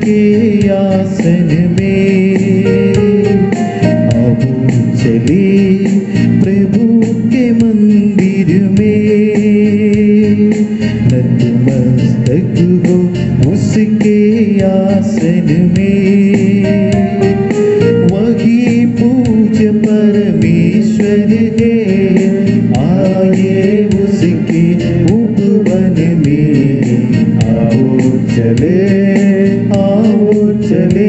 उसके आसन में। आओ चले प्रभु के मंदिर में, नतमस्तक हो उसके आसन में। वही पूज्य परमेश्वर है, आइए उसके उपवन में। आओ चले, आओ चले।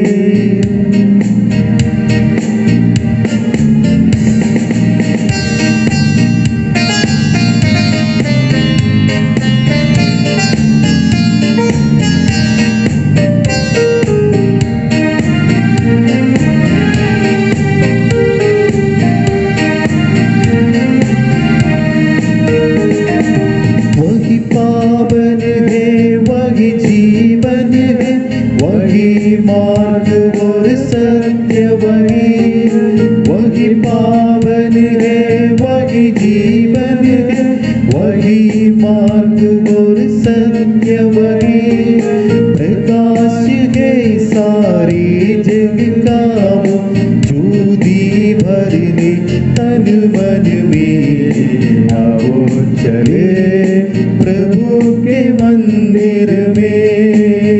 वही पावन है, वही जीवन है, वही मार्ग और सत्य वही। वही पावन है, वही जीवन है, वही मार्ग और सत्य वही। प्रकाश है सारे जग का वो, ज्योति भरने तन मन में। आओ चले प्रभु के मंदिर में,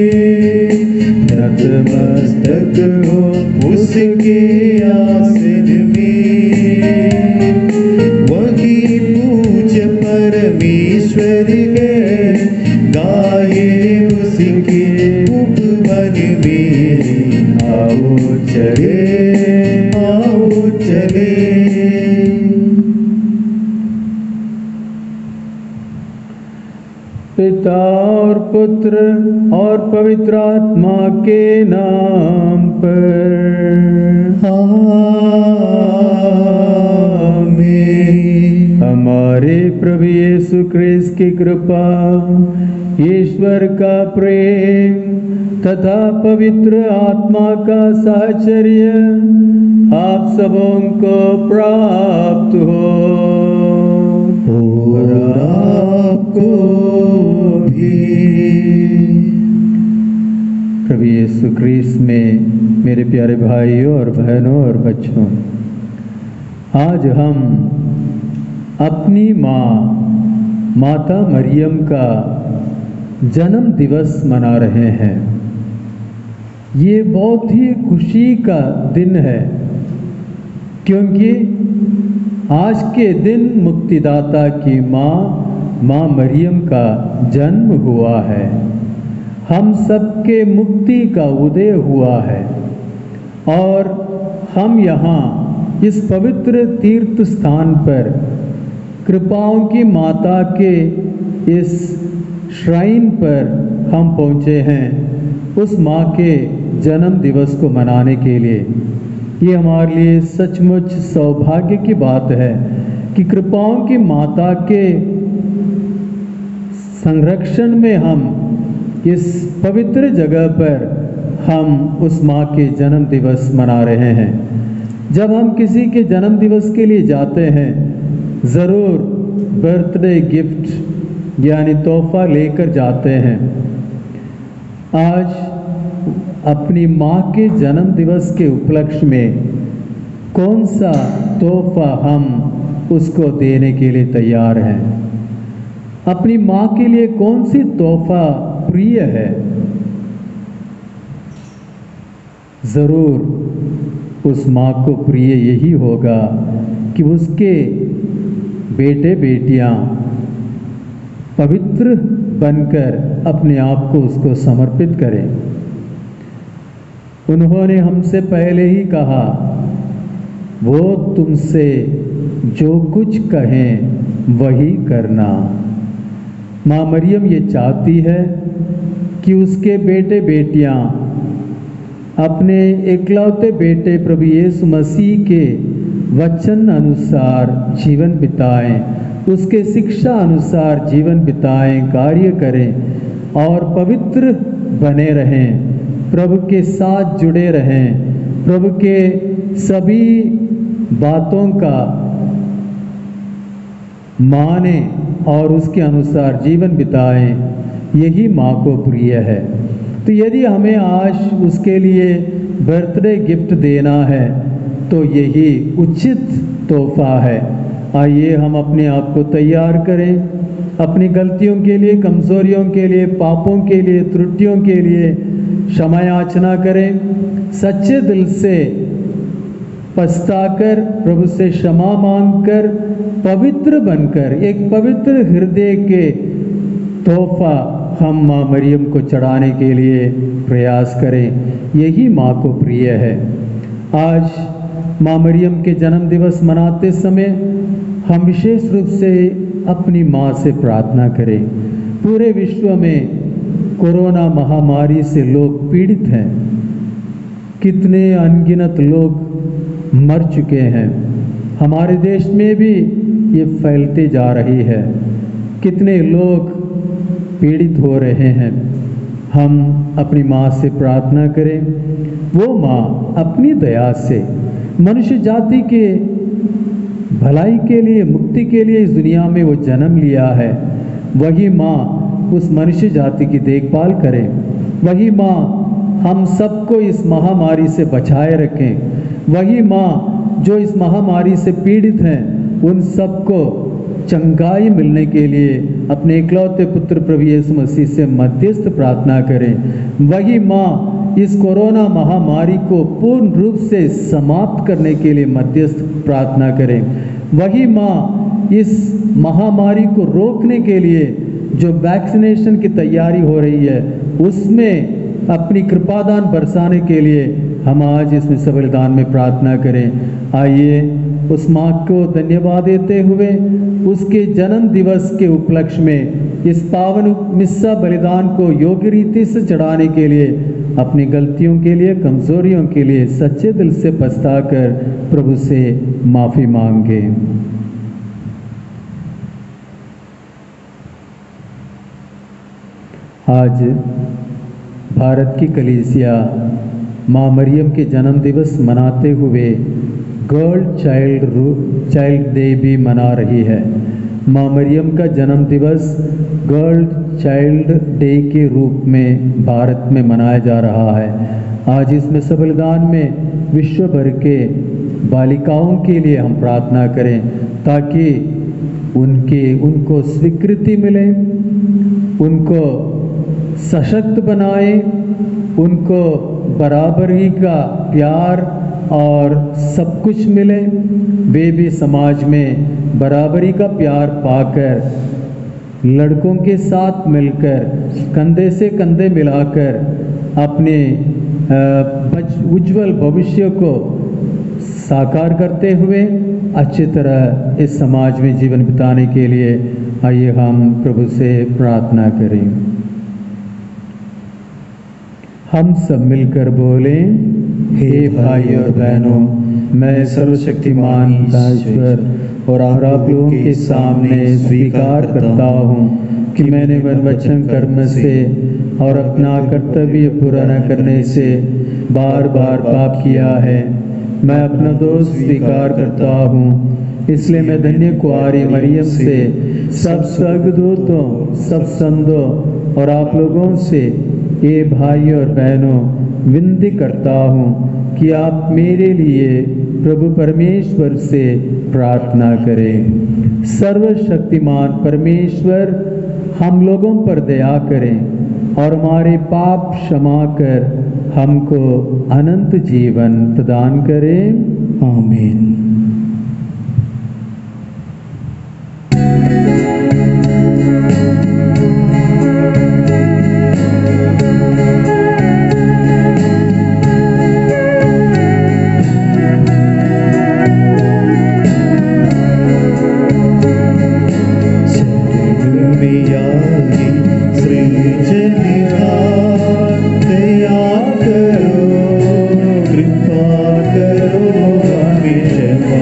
नतमस्तक हो उसके आसन में। वही पूज्य परमेश्वर है, गाए उसके उपवन में। आओ चले, आओ चले। पिता और पुत्र और पवित्र आत्मा के नाम पर आमीन। हमारे प्रभु यीशु ख्रिस्त की कृपा, ईश्वर का प्रेम तथा पवित्र आत्मा का साहचर्य आप सबों को प्राप्त हो। और आपको भी। प्रभु यीशु ख्रिस्त में मेरे प्यारे भाइयों और बहनों और बच्चों, आज हम अपनी माता मरियम का जन्म दिवस मना रहे हैं। ये बहुत ही खुशी का दिन है, क्योंकि आज के दिन मुक्तिदाता की माँ मरियम का जन्म हुआ है। हम सबके मुक्ति का उदय हुआ है और हम यहाँ इस पवित्र तीर्थ स्थान पर कृपाओं की माता के इस श्राइन पर हम पहुँचे हैं, उस माँ के जन्म दिवस को मनाने के लिए। ये हमारे लिए सचमुच सौभाग्य की बात है कि कृपाओं की माता के संरक्षण में हम इस पवित्र जगह पर हम उस माँ के जन्म दिवस मना रहे हैं। जब हम किसी के जन्म दिवस के लिए जाते हैं, ज़रूर बर्थडे गिफ्ट यानी तोहफा लेकर जाते हैं। आज अपनी माँ के जन्म दिवस के उपलक्ष्य में कौन सा तोहफा हम उसको देने के लिए तैयार हैं? अपनी माँ के लिए कौन सी तोहफा प्रिय है? ज़रूर उस माँ को प्रिय यही होगा कि उसके बेटे बेटियाँ पवित्र बनकर अपने आप को उसको समर्पित करें। उन्होंने हमसे पहले ही कहा, वो तुमसे जो कुछ कहें वही करना। माँ मरियम ये चाहती है कि उसके बेटे बेटियाँ अपने इकलौते बेटे प्रभु यीशु मसीह के वचन अनुसार जीवन बिताएं, उसके शिक्षा अनुसार जीवन बिताएं, कार्य करें और पवित्र बने रहें, प्रभु के साथ जुड़े रहें, प्रभु के सभी बातों का माने और उसके अनुसार जीवन बिताएं। यही माँ को प्रिय है। तो यदि हमें आज उसके लिए बर्थडे गिफ्ट देना है तो यही उचित तोहफा है। आइए हम अपने आप को तैयार करें, अपनी गलतियों के लिए, कमजोरियों के लिए, पापों के लिए, त्रुटियों के लिए क्षमा याचना करें, सच्चे दिल से पछताकर प्रभु से क्षमा मांगकर पवित्र बनकर एक पवित्र हृदय के तोहफा हम माँ मरियम को चढ़ाने के लिए प्रयास करें। यही माँ को प्रिय है। आज माँ मरियम के जन्म दिवस मनाते समय हम विशेष रूप से अपनी माँ से प्रार्थना करें। पूरे विश्व में कोरोना महामारी से लोग पीड़ित हैं, कितने अनगिनत लोग मर चुके हैं। हमारे देश में भी ये फैलते जा रही है, कितने लोग पीड़ित हो रहे हैं। हम अपनी माँ से प्रार्थना करें, वो माँ अपनी दया से मनुष्य जाति के भलाई के लिए, मुक्ति के लिए इस दुनिया में वो जन्म लिया है। वही माँ उस मनुष्य जाति की देखभाल करे। वही माँ हम सबको इस महामारी से बचाए रखें। वही माँ जो इस महामारी से पीड़ित हैं उन सबको चंगाई मिलने के लिए अपने इकलौते पुत्र प्रभु यीशु मसीह से मध्यस्थ प्रार्थना करें। वही माँ इस कोरोना महामारी को पूर्ण रूप से समाप्त करने के लिए मध्यस्थ प्रार्थना करें। वही माँ इस महामारी को रोकने के लिए जो वैक्सीनेशन की तैयारी हो रही है उसमें अपनी कृपादान बरसाने के लिए हम आज इसमें सबलिदान में प्रार्थना करें। आइए उस माँ को धन्यवाद देते हुए उसके जन्म दिवस के उपलक्ष्य में इस पावन मिस्सा बलिदान को योग्य रीति से चढ़ाने के लिए अपनी गलतियों के लिए, कमजोरियों के लिए सच्चे दिल से पछताकर प्रभु से माफ़ी मांगे। आज भारत की कलीसिया माँ मरियम के जन्म दिवस मनाते हुए गर्ल चाइल्ड डे भी मना रही है। माँ मरियम का जन्म दिवस गर्ल चाइल्ड डे के रूप में भारत में मनाया जा रहा है। आज इसमें सबलिदान में विश्व भर के बालिकाओं के लिए हम प्रार्थना करें ताकि उनको स्वीकृति मिले, उनको सशक्त बनाए, उनको बराबरी का प्यार और सब कुछ मिले। वे भी समाज में बराबरी का प्यार पाकर लड़कों के साथ मिलकर कंधे से कंधे मिलाकर अपने उज्जवल भविष्य को साकार करते हुए अच्छी तरह इस समाज में जीवन बिताने के लिए आइए हम प्रभु से प्रार्थना करें। हम सब मिलकर बोलें, हे भाई और बहनों, मैं सर्वशक्तिमान ईश्वर और आप लोगों के सामने स्वीकार करता हूँ कि मैंने वन वचन कर्म से और अपना कर्तव्य पूरा न करने से बार बार पाप किया है। मैं अपना दोष स्वीकार करता हूँ, इसलिए मैं धन्य कुआरी मरियम से, सब स्वर्गदूतों, सब संतों और आप लोगों से, ये भाई और बहनों, विनती करता हूँ कि आप मेरे लिए प्रभु परमेश्वर से प्रार्थना करें। सर्वशक्तिमान परमेश्वर हम लोगों पर दया करें और हमारे पाप क्षमा कर हमको अनंत जीवन प्रदान करें। आमीन। कृपा करो हमें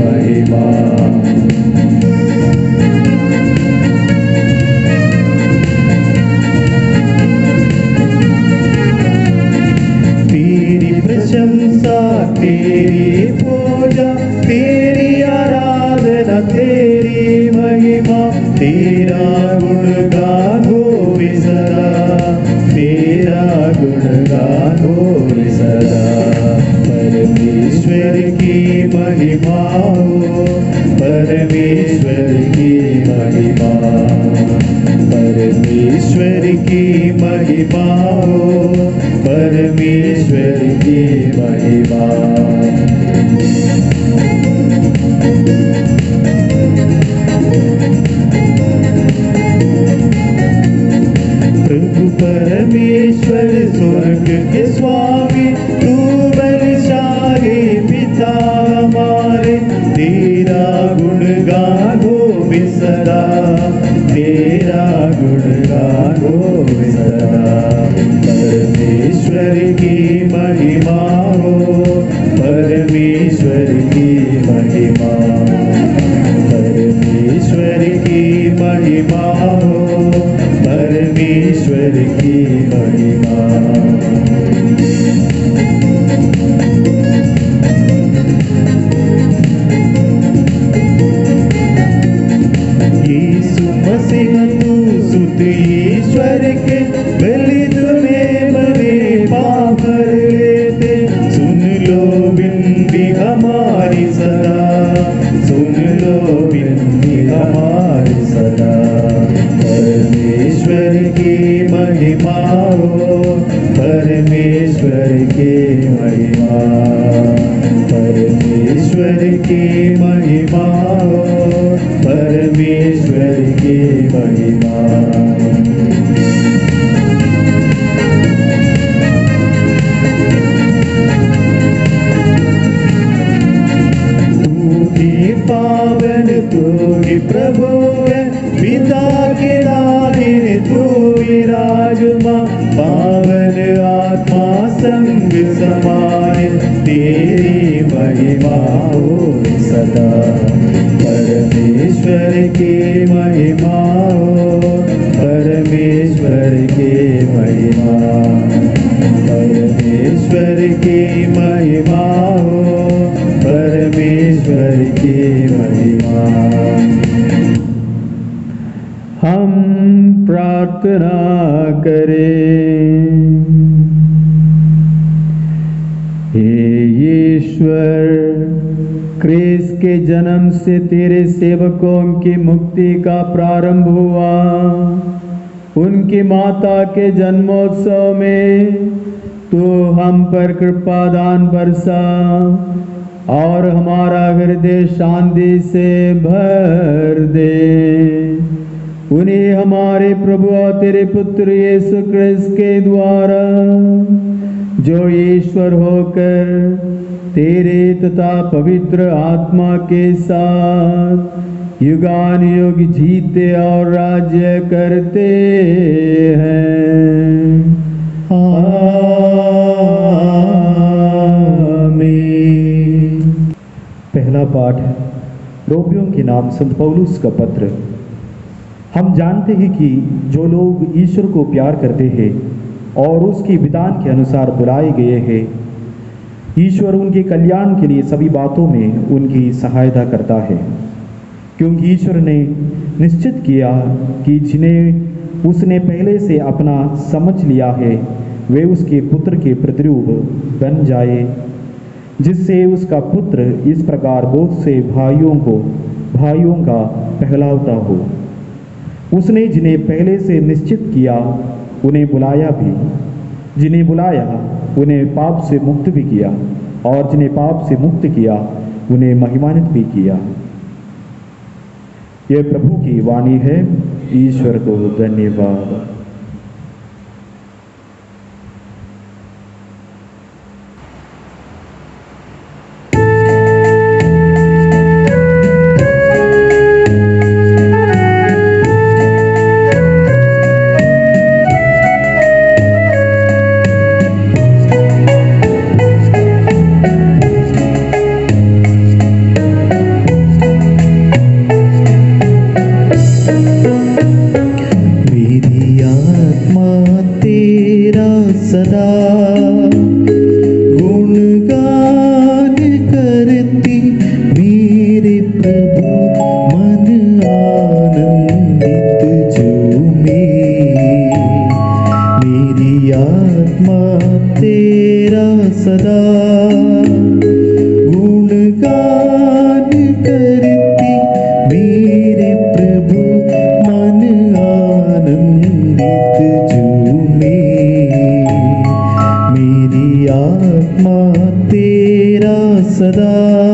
महिमा। तेरी प्रशंसा, तेरी पूजा, तेरी आराधना, तेरी महिमा, तेरा गुणगान होवे सदा, तेरा गुणगान होवे सदा। परमेश्वर की महिमा हो, परमेश्वर की महिमा, परमेश्वर की महिमा हो, परमेश्वर की महिमा। प्रभु परमेश्वर स्वर्ग के स्वामी, तू बलशाली पिता हमारे, तेरा गुणगान होवे सदा, तेरा गुणगान होवे सदा। परमेश्वर की महिमा हो, परमेश्वर की महिमा, परमेश्वर की महिमा हो, परमेश्वर की महिमा। यीशु मसीह तू सुत ईश्वर के, बलि तुम्हें बने पाप भर लेते। सुन लो विनती हमारी सदा, सुन लो विनती हमारी सदा। परमेश्वर की महिमा हो, परमेश्वर की महिमा, परमेश्वर की महिमा हो, परमेश्वर की महिमा। तू ही पावन, तू ही प्रभु है, पिता के दाहिन तू विराजमा। पावन आत्मा संग समाए, तेरी महिमा हो सदा। परमेश्वर की महिमा हो, परमेश्वर की महिमा, परमेश्वर की महिमा हो, परमेश्वर की महिमा। हम प्रार्थना करें। हे ईश्वर, क्रिस्त के जन्म से तेरे सेवकों की मुक्ति का प्रारंभ हुआ। उनकी माता के जन्मोत्सव में तो हम पर कृपा दान बरसा और हमारा हृदय शांति से भर दे। उन्हें हमारे प्रभु और तेरे पुत्र यीशु क्रिस्त के द्वारा, जो ईश्वर होकर तेरे तथा पवित्र आत्मा के साथ युगान युग जीते और राज्य करते हैं। आमीन। पहला पाठ, रोमियों के नाम संत पौलुस का पत्र। हम जानते हैं कि जो लोग ईश्वर को प्यार करते हैं और उसके विधान के अनुसार बुलाए गए हैं, ईश्वर उनके कल्याण के लिए सभी बातों में उनकी सहायता करता है। क्योंकि ईश्वर ने निश्चित किया कि जिन्हें उसने पहले से अपना समझ लिया है, वे उसके पुत्र के प्रतिरूप बन जाए, जिससे उसका पुत्र इस प्रकार बहुत से भाइयों का पहलावता हो। उसने जिन्हें पहले से निश्चित किया उन्हें बुलाया भी, जिन्हें बुलाया उन्हें पाप से मुक्त भी किया, और जिन्हें पाप से मुक्त किया उन्हें महिमान्वित भी किया। यह प्रभु की वाणी है। ईश्वर को धन्यवाद। मेरी आत्मा तेरा सदा गुणगान करती, मेरे प्रभु मन आनंदित झूमे। मेरी आत्मा तेरा सदा गुणगान करती, मेरे प्रभु मन आनंदित झूमे। मेरी आत्मा तेरा सदा।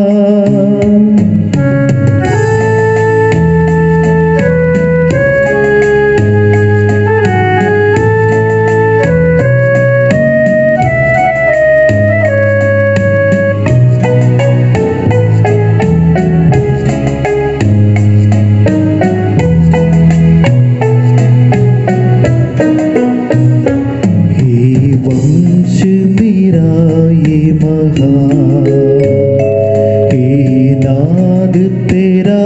वंश मेरा ये महान, हे नाद तेरा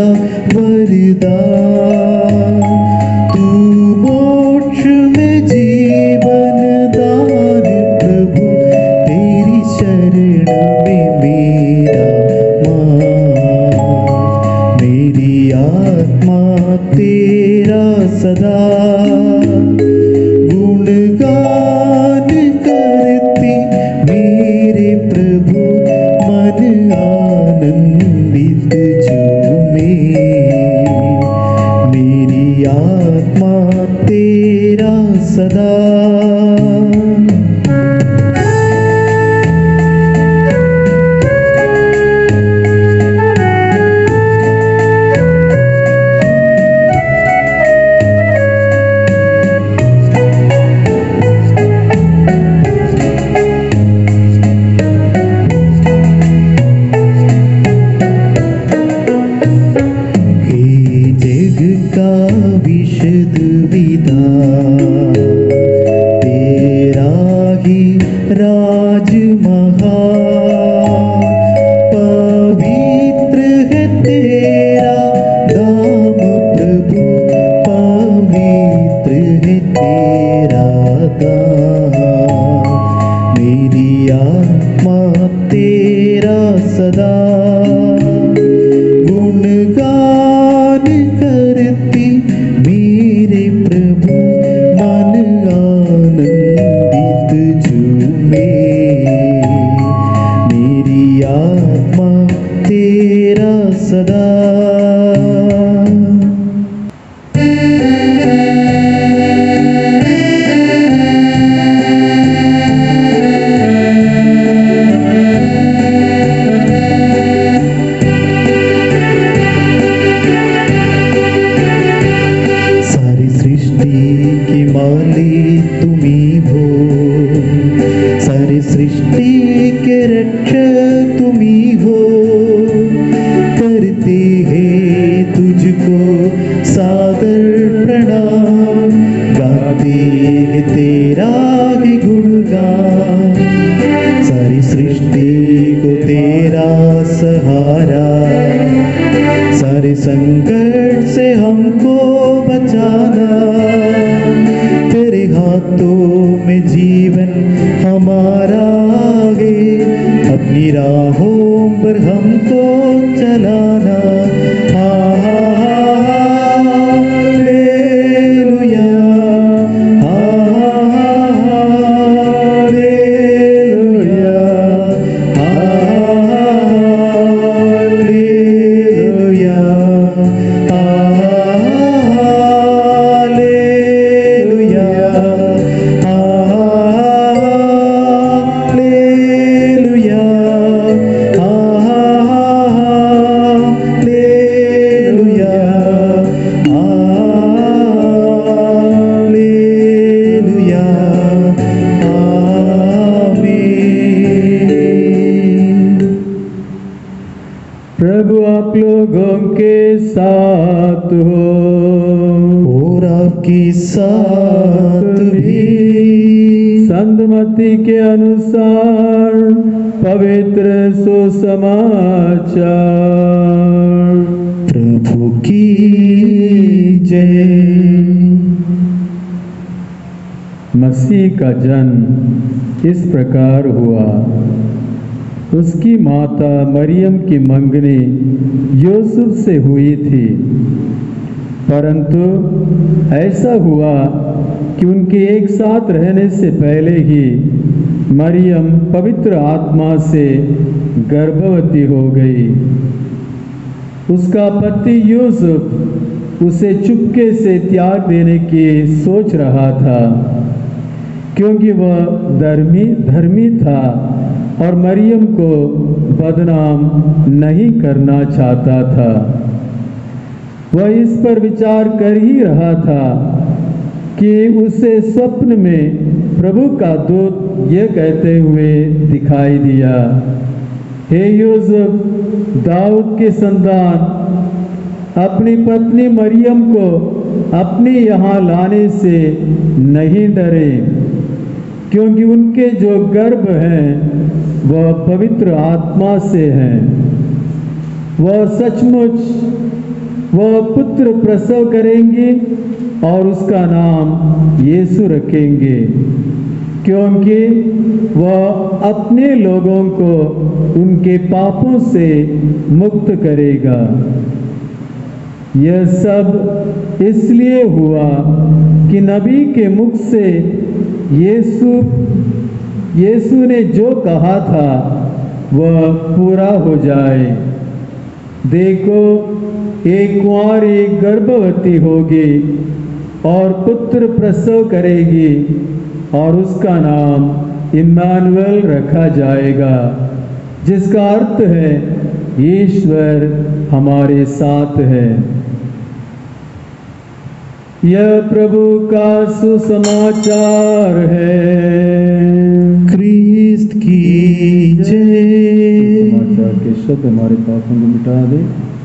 वरदान। तू मोक्ष में जीवन दान, प्रभु तेरी शरण में मेरा मान। मेरी आत्मा तेरा सदा गुणगान करती, मेरे प्रभु मन आनंदित झूमे। मेरी आत्मा तेरा सदा। विशुद्ध विधान तेरा ही राज महान। पवित्र है तेरा धाम प्रभु, पवित्र है तेरा धाम। मेरी आत्मा तेरा सदा गुणगान करती, मेरे प्रभु मन आनंदित झूमे। मेरी आत्मा तेरा सदा। की मालिक तुम्ही हो, सारी सृष्टि के रक्षक तुम्ही हो। करते हैं तुझको सादर प्रणाम, गाते हैं तेरा ही गुणगान। सारी सृष्टि को तेरा सहारा, सारे संकट से हमको बचाना। तेरे हाथों में जीवन हमारा है, अपनी राहों पर हमको चलाना। Hallelujah, hallelujah, hallelujah, hallelujah, hallelujah, hallelujah, hallelujah, आमीन। प्रभु आप लोगों के साथ हो और आपके साथ भी। संतमती के अनुसार पवित्र सुसमाचार। प्रभु की जय। मसीह का जन्म इस प्रकार हुआ। उसकी माता मरियम की मंगनी यूसुफ से हुई थी, परंतु ऐसा हुआ कि उनके एक साथ रहने से पहले ही मरियम पवित्र आत्मा से गर्भवती हो गई। उसका पति यूसुफ उसे चुपके से त्याग देने की सोच रहा था, क्योंकि वह धर्मी था और मरियम को बदनाम नहीं करना चाहता था। वह इस पर विचार कर ही रहा था कि उसे स्वप्न में प्रभु का दूत यह कहते हुए दिखाई दिया, हे यूसुफ, दाऊद के संतान, अपनी पत्नी मरियम को अपने यहाँ लाने से नहीं डरे, क्योंकि उनके जो गर्भ हैं वह पवित्र आत्मा से हैं। वह सचमुच वह पुत्र प्रसव करेंगे और उसका नाम यीशु रखेंगे, क्योंकि वह अपने लोगों को उनके पापों से मुक्त करेगा। यह सब इसलिए हुआ कि नबी के मुख से यीशु ने जो कहा था वह पूरा हो जाए। देखो, एक कुंवारी गर्भवती होगी और पुत्र प्रसव करेगी और उसका नाम इम्मानुएल रखा जाएगा, जिसका अर्थ है ईश्वर हमारे साथ है। यह प्रभु का सुसमाचार है। क्रिस्त की जय। समाचार के शब्द हमारे पापों को मिटा दे।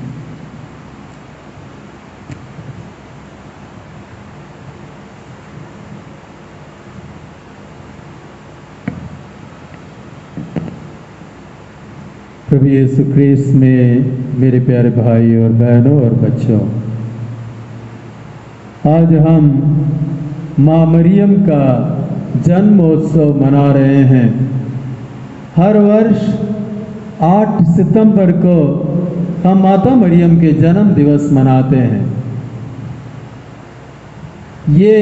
प्रभु यीशु ख्रीस्त में मेरे प्यारे भाई और बहनों और बच्चों, आज हम माँ मरियम का जन्मोत्सव मना रहे हैं। हर वर्ष 8 सितंबर को हम माता मरियम के जन्म दिवस मनाते हैं। ये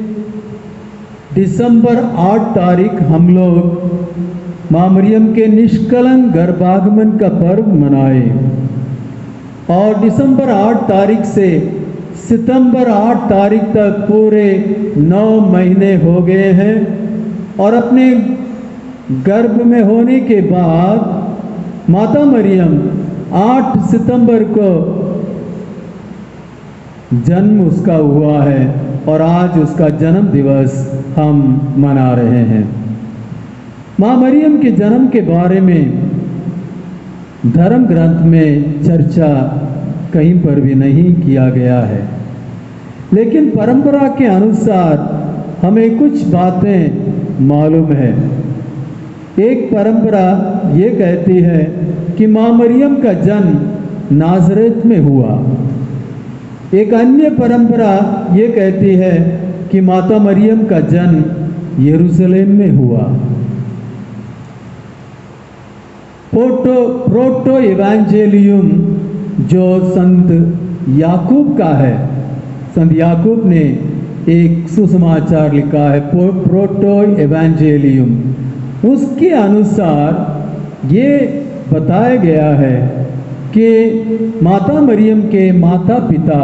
दिसंबर 8 तारीख हम लोग माँ मरियम के निष्कलंक गर्भागमन का पर्व मनाए, और दिसंबर 8 तारीख से सितंबर 8 तारीख तक पूरे 9 महीने हो गए हैं। और अपने गर्भ में होने के बाद माता मरियम 8 सितंबर को जन्म उसका हुआ है, और आज उसका जन्म दिवस हम मना रहे हैं। माँ मरियम के जन्म के बारे में धर्म ग्रंथ में चर्चा कहीं पर भी नहीं किया गया है, लेकिन परंपरा के अनुसार हमें कुछ बातें मालूम है। एक परंपरा ये कहती है कि माँ मरियम का जन्म नाज़रेत में हुआ। एक अन्य परंपरा ये कहती है कि माता मरियम का जन्म यरूशलेम में हुआ। प्रोटो एवेंजेलियम जो संत याकूब का है, संत याकूब ने एक सुसमाचार लिखा है, प्रोटो एवेंजेलियम। उसके अनुसार ये बताया गया है कि माता मरियम के माता पिता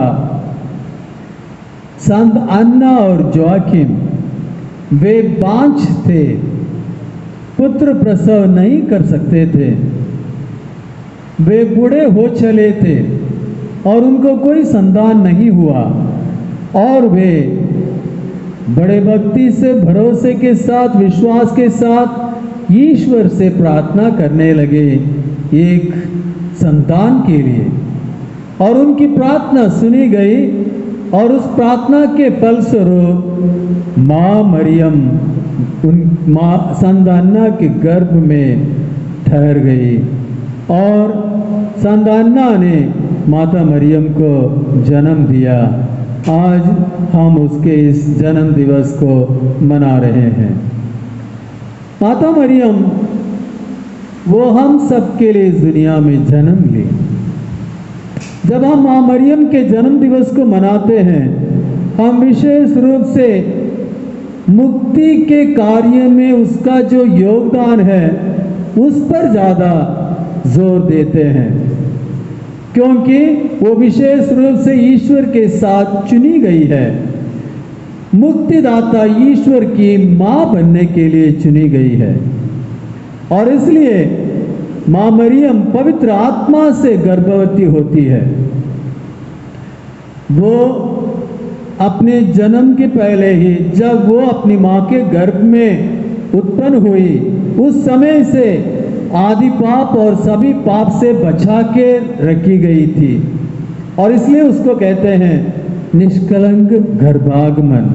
संत अन्ना और जोआकिम वे बांझ थे, पुत्र प्रसव नहीं कर सकते थे। वे बूढ़े हो चले थे और उनको कोई संतान नहीं हुआ, और वे बड़े भक्ति से, भरोसे के साथ, विश्वास के साथ ईश्वर से प्रार्थना करने लगे एक संतान के लिए, और उनकी प्रार्थना सुनी गई, और उस प्रार्थना के फलस्वरूप माँ मरियम माँ संत अन्ना के गर्भ में ठहर गई, और संत अन्ना ने माता मरियम को जन्म दिया। आज हम उसके इस जन्म दिवस को मना रहे हैं। माता मरियम वो हम सबके लिए इस दुनिया में जन्म ली। जब हम माँ मरियम के जन्म दिवस को मनाते हैं, हम विशेष रूप से मुक्ति के कार्य में उसका जो योगदान है उस पर ज़्यादा जोर देते हैं, क्योंकि वो विशेष रूप से ईश्वर के साथ चुनी गई है। मुक्तिदाता ईश्वर की माँ बनने के लिए चुनी गई है और इसलिए माँ मरियम पवित्र आत्मा से गर्भवती होती है। वो अपने जन्म के पहले ही, जब वो अपनी माँ के गर्भ में उत्पन्न हुई, उस समय से आदि पाप और सभी पाप से बचा के रखी गई थी और इसलिए उसको कहते हैं निष्कलंक गर्भागमन।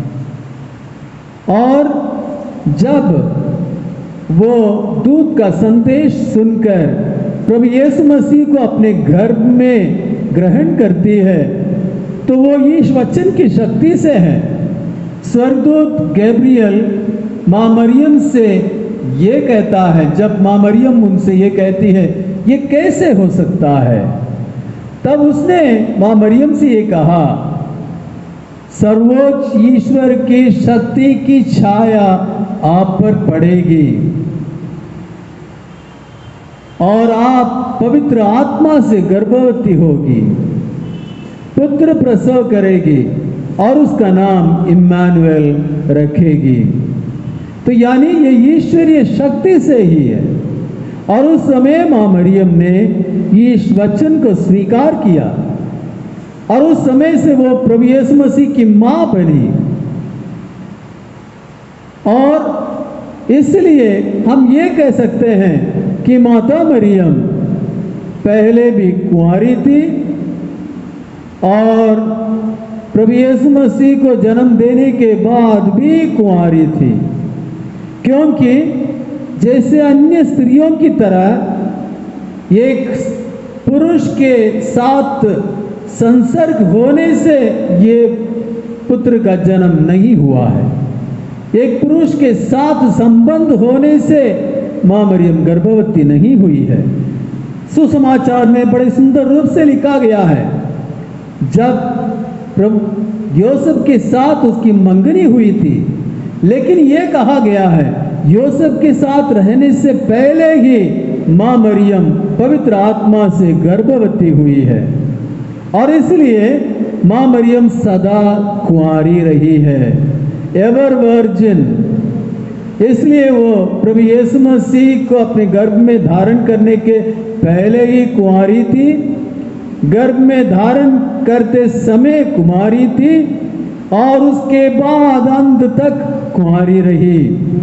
और जब वो दूत का संदेश सुनकर प्रभु यीशु मसीह को अपने गर्भ में ग्रहण करती है, तो वो ईश वचन की शक्ति से है। स्वर्गदूत गैब्रियल माँ मरियम से ये कहता है, जब माँ मरियम उनसे ये कहती है ये कैसे हो सकता है, तब उसने माँ मरियम से ये कहा, सर्वोच्च ईश्वर की शक्ति की छाया आप पर पड़ेगी और आप पवित्र आत्मा से गर्भवती होगी, पुत्र प्रसव करेगी और उसका नाम इम्मानुएल रखेगी। तो यानी ये ईश्वरीय शक्ति से ही है। और उस समय माँ मरियम ने इस वचन को स्वीकार किया और उस समय से वो प्रभु यीशु मसीह की माँ बनी। और इसलिए हम ये कह सकते हैं कि माता मरियम पहले भी कुंवारी थी और प्रभु यीशु मसीह को जन्म देने के बाद भी कुंवारी थी, क्योंकि जैसे अन्य स्त्रियों की तरह एक पुरुष के साथ संसर्ग होने से ये पुत्र का जन्म नहीं हुआ है। एक पुरुष के साथ संबंध होने से माँ मरियम गर्भवती नहीं हुई है। सुसमाचार में बड़े सुंदर रूप से लिखा गया है, जब प्रभु योसेफ के साथ उसकी मंगनी हुई थी, लेकिन यह कहा गया है योसेफ के साथ रहने से पहले ही माँ मरियम पवित्र आत्मा से गर्भवती हुई है और इसलिए माँ मरियम सदा कुंवारी रही है, एवर वर्जिन। इसलिए वो प्रभु यीशु मसीह को अपने गर्भ में धारण करने के पहले ही कुंवारी थी, गर्भ में धारण करते समय कुमारी थी और उसके बाद अंत तक कुंवारी रही,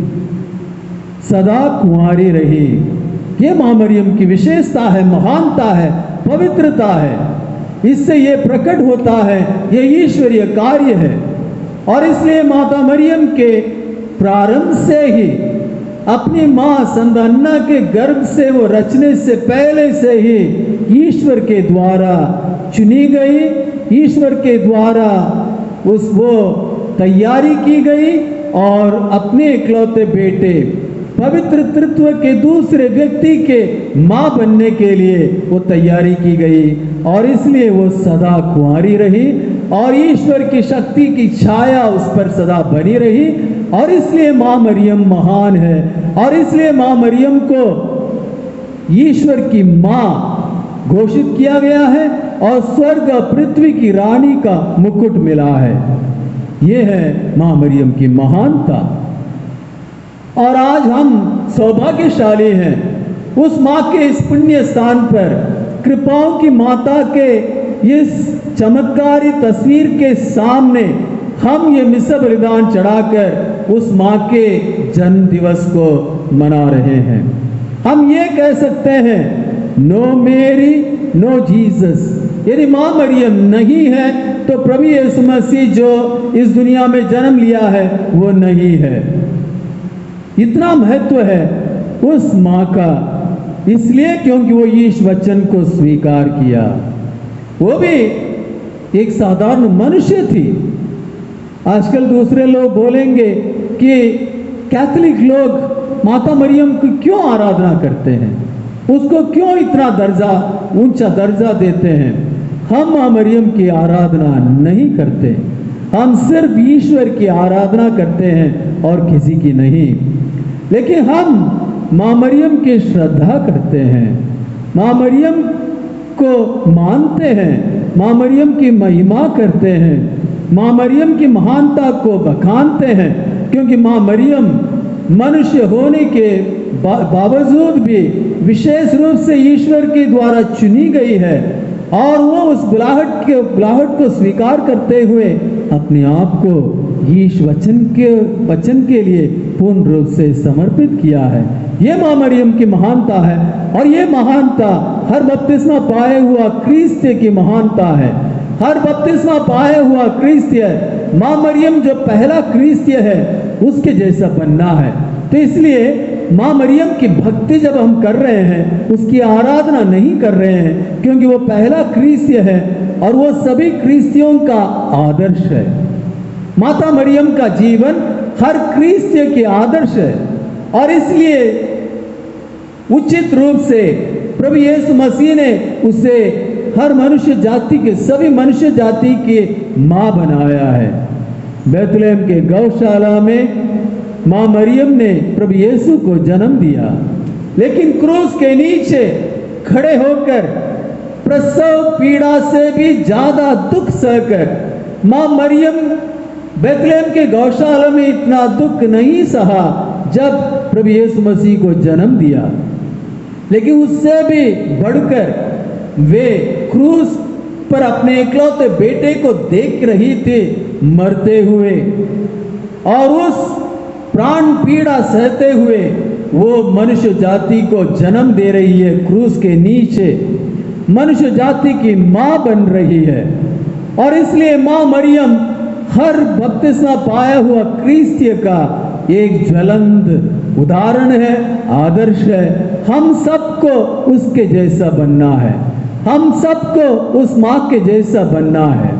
सदा कुंवारी रही। ये माँ मरियम की विशेषता है, महानता है, पवित्रता है। इससे ये प्रकट होता है, ये ईश्वरीय कार्य है। और इसलिए माता मरियम के प्रारंभ से ही अपनी माँ संतान्ना के गर्भ से वो रचने से पहले से ही ईश्वर के द्वारा चुनी गई, ईश्वर के द्वारा वो तैयारी की गई और अपने इकलौते बेटे पवित्र तृत्व के दूसरे व्यक्ति के माँ बनने के लिए वो तैयारी की गई और इसलिए वो सदा कुंवारी रही और ईश्वर की शक्ति की छाया उस पर सदा बनी रही। और इसलिए माँ मरियम महान है और इसलिए माँ मरियम को ईश्वर की माँ घोषित किया गया है और स्वर्ग और पृथ्वी की रानी का मुकुट मिला है। ये है माँ मरियम की महानता। और आज हम सौभाग्यशाली हैं उस माँ के इस पुण्य स्थान पर, कृपाओं की माता के इस चमत्कारी तस्वीर के सामने हम ये मिस्र बलिदान चढ़ाकर उस माँ के जन्म दिवस को मना रहे हैं। हम ये कह सकते हैं, नो मेरी नो जीसस। यदि माँ मरियम नहीं है तो प्रभु यीशु मसीह जो इस दुनिया में जन्म लिया है वो नहीं है। इतना महत्व है उस माँ का, इसलिए क्योंकि वो ईश वचन को स्वीकार किया, वो भी एक साधारण मनुष्य थी। आजकल दूसरे लोग बोलेंगे कि कैथोलिक लोग माता मरियम की क्यों आराधना करते हैं, उसको क्यों इतना दर्जा, ऊंचा दर्जा देते हैं। हम माँ मरियम की आराधना नहीं करते, हम सिर्फ ईश्वर की आराधना करते हैं और किसी की नहीं। लेकिन हम माँ मरियम की श्रद्धा करते हैं, माँ मरियम को मानते हैं, माँ मरियम की महिमा करते हैं, माँ मरियम की महानता को बखानते हैं, क्योंकि माँ मरियम मनुष्य होने के बावजूद भी विशेष रूप से ईश्वर के द्वारा चुनी गई है और वो उस बुलाहट को स्वीकार करते हुए अपने आप को ईश वचन के लिए पूर्ण रूप से समर्पित किया है। ये माँ मरियम की महानता है और ये महानता हर बपतिस्मा पाए हुआ क्रिस्ती की महानता है। हर बपतिस्मा पाया हुआ क्रिस्ती माँ मरियम जो पहला क्रिस्ती है उसके जैसा बनना है। तो इसलिए माँ मरियम की भक्ति जब हम कर रहे हैं, उसकी आराधना नहीं कर रहे हैं, क्योंकि वो पहला क्रिस्ती है और वो सभी क्रिस्तियों का आदर्श है। माता मरियम का जीवन हर क्रिस्ती के आदर्श है और इसलिए उचित रूप से प्रभु यीशु मसीह ने उसे हर मनुष्य जाति के, सभी मनुष्य जाति की माँ बनाया है। बैतलहम के गौशाला में माँ मरियम ने प्रभु यीशु को जन्म दिया, लेकिन क्रूस के नीचे खड़े होकर प्रसव पीड़ा से भी ज्यादा दुख सहकर माँ मरियम बैतलहम के गौशाला में इतना दुख नहीं सहा जब प्रभु यीशु मसीह को जन्म दिया, लेकिन उससे भी बढ़कर वे क्रूस पर अपने इकलौते बेटे को देख रही थी मरते हुए और उस प्राण पीड़ा सहते हुए वो मनुष्य जाति को जन्म दे रही है। क्रूस के नीचे मनुष्य जाति की माँ बन रही है और इसलिए माँ मरियम हर बपतिस्मा पाया हुआ क्रिस्ती का एक ज्वलंत उदाहरण है, आदर्श है। हम सबको उसके जैसा बनना है, हम सबको उस माँ के जैसा बनना है।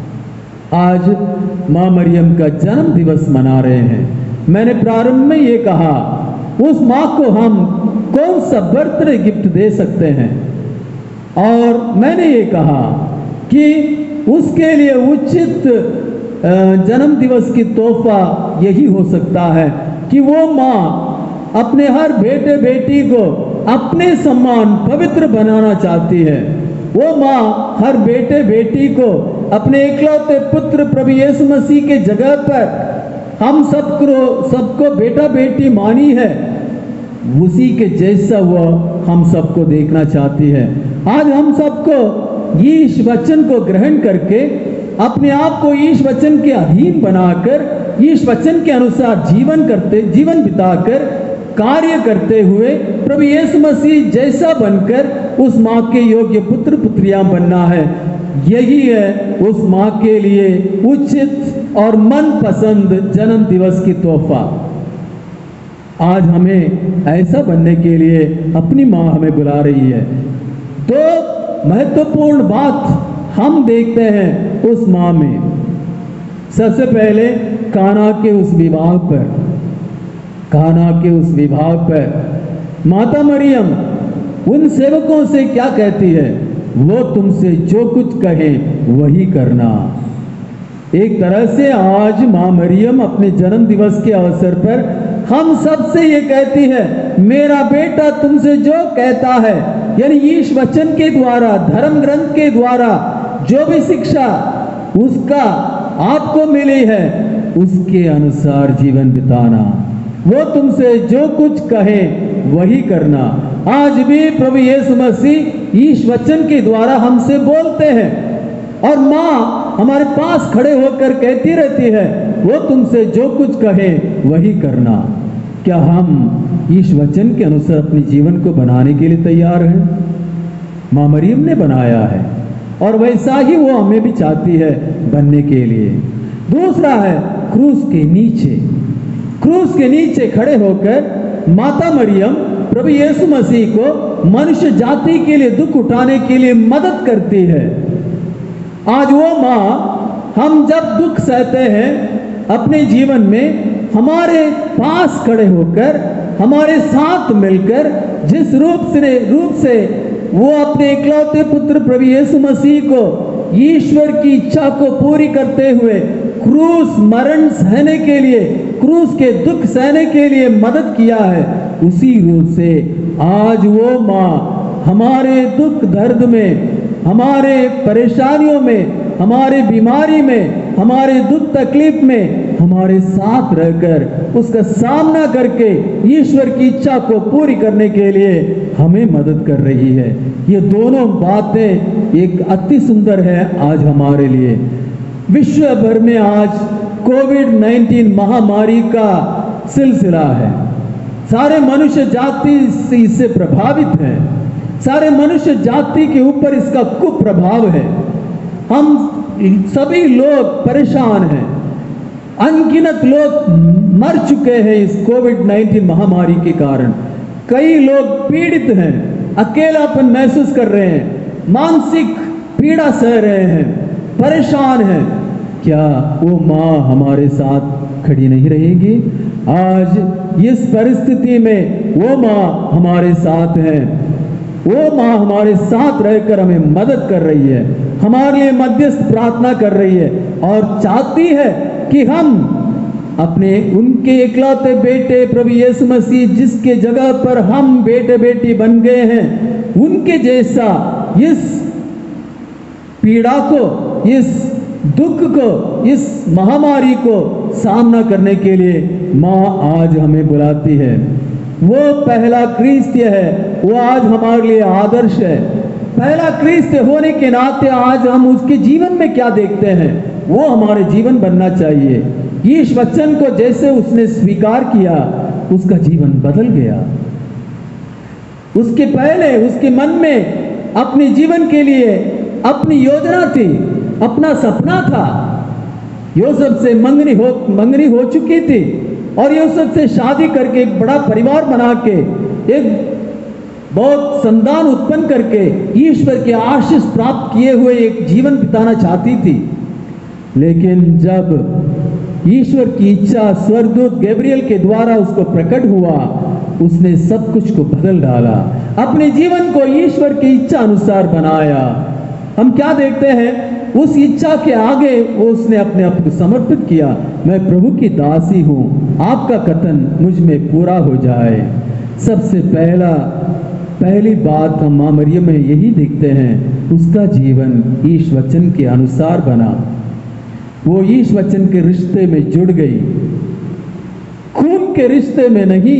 आज माँ मरियम का जन्म दिवस मना रहे हैं। मैंने प्रारंभ में ये कहा, उस माँ को हम कौन सा बर्थडे गिफ्ट दे सकते हैं, और मैंने ये कहा कि उसके लिए उचित जन्म दिवस की तोहफा यही हो सकता है कि वो माँ अपने हर बेटे बेटी को अपने समान पवित्र बनाना चाहती है। वो माँ हर बेटे बेटी को अपने इकलौते पुत्र प्रभु यीशु मसीह के जगह पर हम सबको बेटा बेटी मानी है, उसी के जैसा वो हम सबको देखना चाहती है। आज हम सबको ईश वचन को ग्रहण करके अपने आप को ईश वचन के अधीन बनाकर ईश वचन के अनुसार जीवन बिताकर कार्य करते हुए प्रभु यीशु मसीह जैसा बनकर उस माँ के योग्य पुत्र पुत्रियां बनना है। यही है उस माँ के लिए उचित और मनपसंद जन्म दिवस की तोहफा। आज हमें ऐसा बनने के लिए अपनी माँ हमें बुला रही है। दो महत्वपूर्ण बात हम देखते हैं उस माँ में। सबसे पहले काना के उस विवाह पर माता मरियम उन सेवकों से क्या कहती है, वो तुमसे जो कुछ कहे वही करना। एक तरह से आज माँ मरियम अपने जन्म दिवस के अवसर पर हम सब से ये कहती है, मेरा बेटा तुमसे जो कहता है, यानी ईश वचन के द्वारा, धर्म ग्रंथ के द्वारा जो भी शिक्षा उसका आपको मिली है उसके अनुसार जीवन बिताना। वो तुमसे जो कुछ कहे वही करना। आज भी प्रभु यीशु मसीह ईश वचन के द्वारा हमसे बोलते हैं और माँ हमारे पास खड़े होकर कहती रहती है, वो तुमसे जो कुछ कहे वही करना। क्या हम ईश वचन के अनुसार अपने जीवन को बनाने के लिए तैयार हैं? माँ मरियम ने बनाया है और वैसा ही वो हमें भी चाहती है बनने के लिए। दूसरा है क्रूस के नीचे खड़े होकर माता मरियम प्रभु यीशु मसीह को मनुष्य जाति के लिए दुख उठाने के लिए मदद करती है। आज वो माँ हम जब दुख सहते हैं अपने जीवन में, हमारे पास खड़े होकर, हमारे साथ मिलकर जिस रूप से वो अपने इकलौते पुत्र प्रभु यीशु मसीह को ईश्वर की इच्छा को पूरी करते हुए क्रूस मरण सहने के लिए, क्रूस के दुख सहने के लिए मदद किया है, उसी रूप से आज वो माँ हमारे दुख दर्द में, हमारे परेशानियों में, हमारे बीमारी में, हमारे दुख तकलीफ में हमारे साथ रहकर उसका सामना करके ईश्वर की इच्छा को पूरी करने के लिए हमें मदद कर रही है। ये दोनों बातें एक अति सुंदर है आज हमारे लिए। विश्व भर में आज कोविड-19 महामारी का सिलसिला है। सारे मनुष्य जाति इससे प्रभावित है, सारे मनुष्य जाति के ऊपर इसका कुप्रभाव है। हम सभी लोग परेशान हैं, अनगिनत लोग मर चुके हैं इस कोविड-19 महामारी के कारण। कई लोग पीड़ित हैं, अकेलापन महसूस कर रहे हैं, मानसिक पीड़ा सह रहे हैं, परेशान हैं। क्या वो माँ हमारे साथ खड़ी नहीं रहेगी? आज इस परिस्थिति में वो माँ हमारे साथ है, वो माँ हमारे साथ रहकर हमें मदद कर रही है, हमारे लिए मध्यस्थ प्रार्थना कर रही है और चाहती है कि हम अपने उनके इकलौते बेटे प्रभु यीशु मसीह जिसके जगह पर हम बेटे बेटी बन गए हैं, उनके जैसा इस पीड़ा को, इस दुख को, इस महामारी को सामना करने के लिए माँ आज हमें बुलाती है। वो पहला क्रिस्तीय है, वो आज हमारे लिए आदर्श है। पहला क्रिस्तीय होने के नाते आज हम उसके जीवन में क्या देखते हैं, वो हमारे जीवन बनना चाहिए। इस वचन को जैसे उसने स्वीकार किया, उसका जीवन बदल गया। उसके पहले उसके मन में अपने जीवन के लिए अपनी योजना थी, अपना सपना था। यूसुफ से मंगनी हो चुकी थी और यूसुफ से शादी करके एक बड़ा परिवार बना के, एक बहुत संतान उत्पन्न करके ईश्वर के आशीष प्राप्त किए हुए एक जीवन बिताना चाहती थी। लेकिन जब ईश्वर की इच्छा स्वर्गदूत गैब्रियल के द्वारा उसको प्रकट हुआ, उसने सब कुछ को बदल डाला, अपने जीवन को ईश्वर की इच्छा अनुसार बनाया। हम क्या देखते हैं? उस इच्छा के आगे वो उसने अपने आप को समर्पित किया। मैं प्रभु की दासी हूँ, आपका कथन मुझ में पूरा हो जाए। सबसे पहली बात हम माँ मरियम में यही देखते हैं, उसका जीवन ईश वचन के अनुसार बना। वो ईश वचन के रिश्ते में जुड़ गई, खून के रिश्ते में नहीं,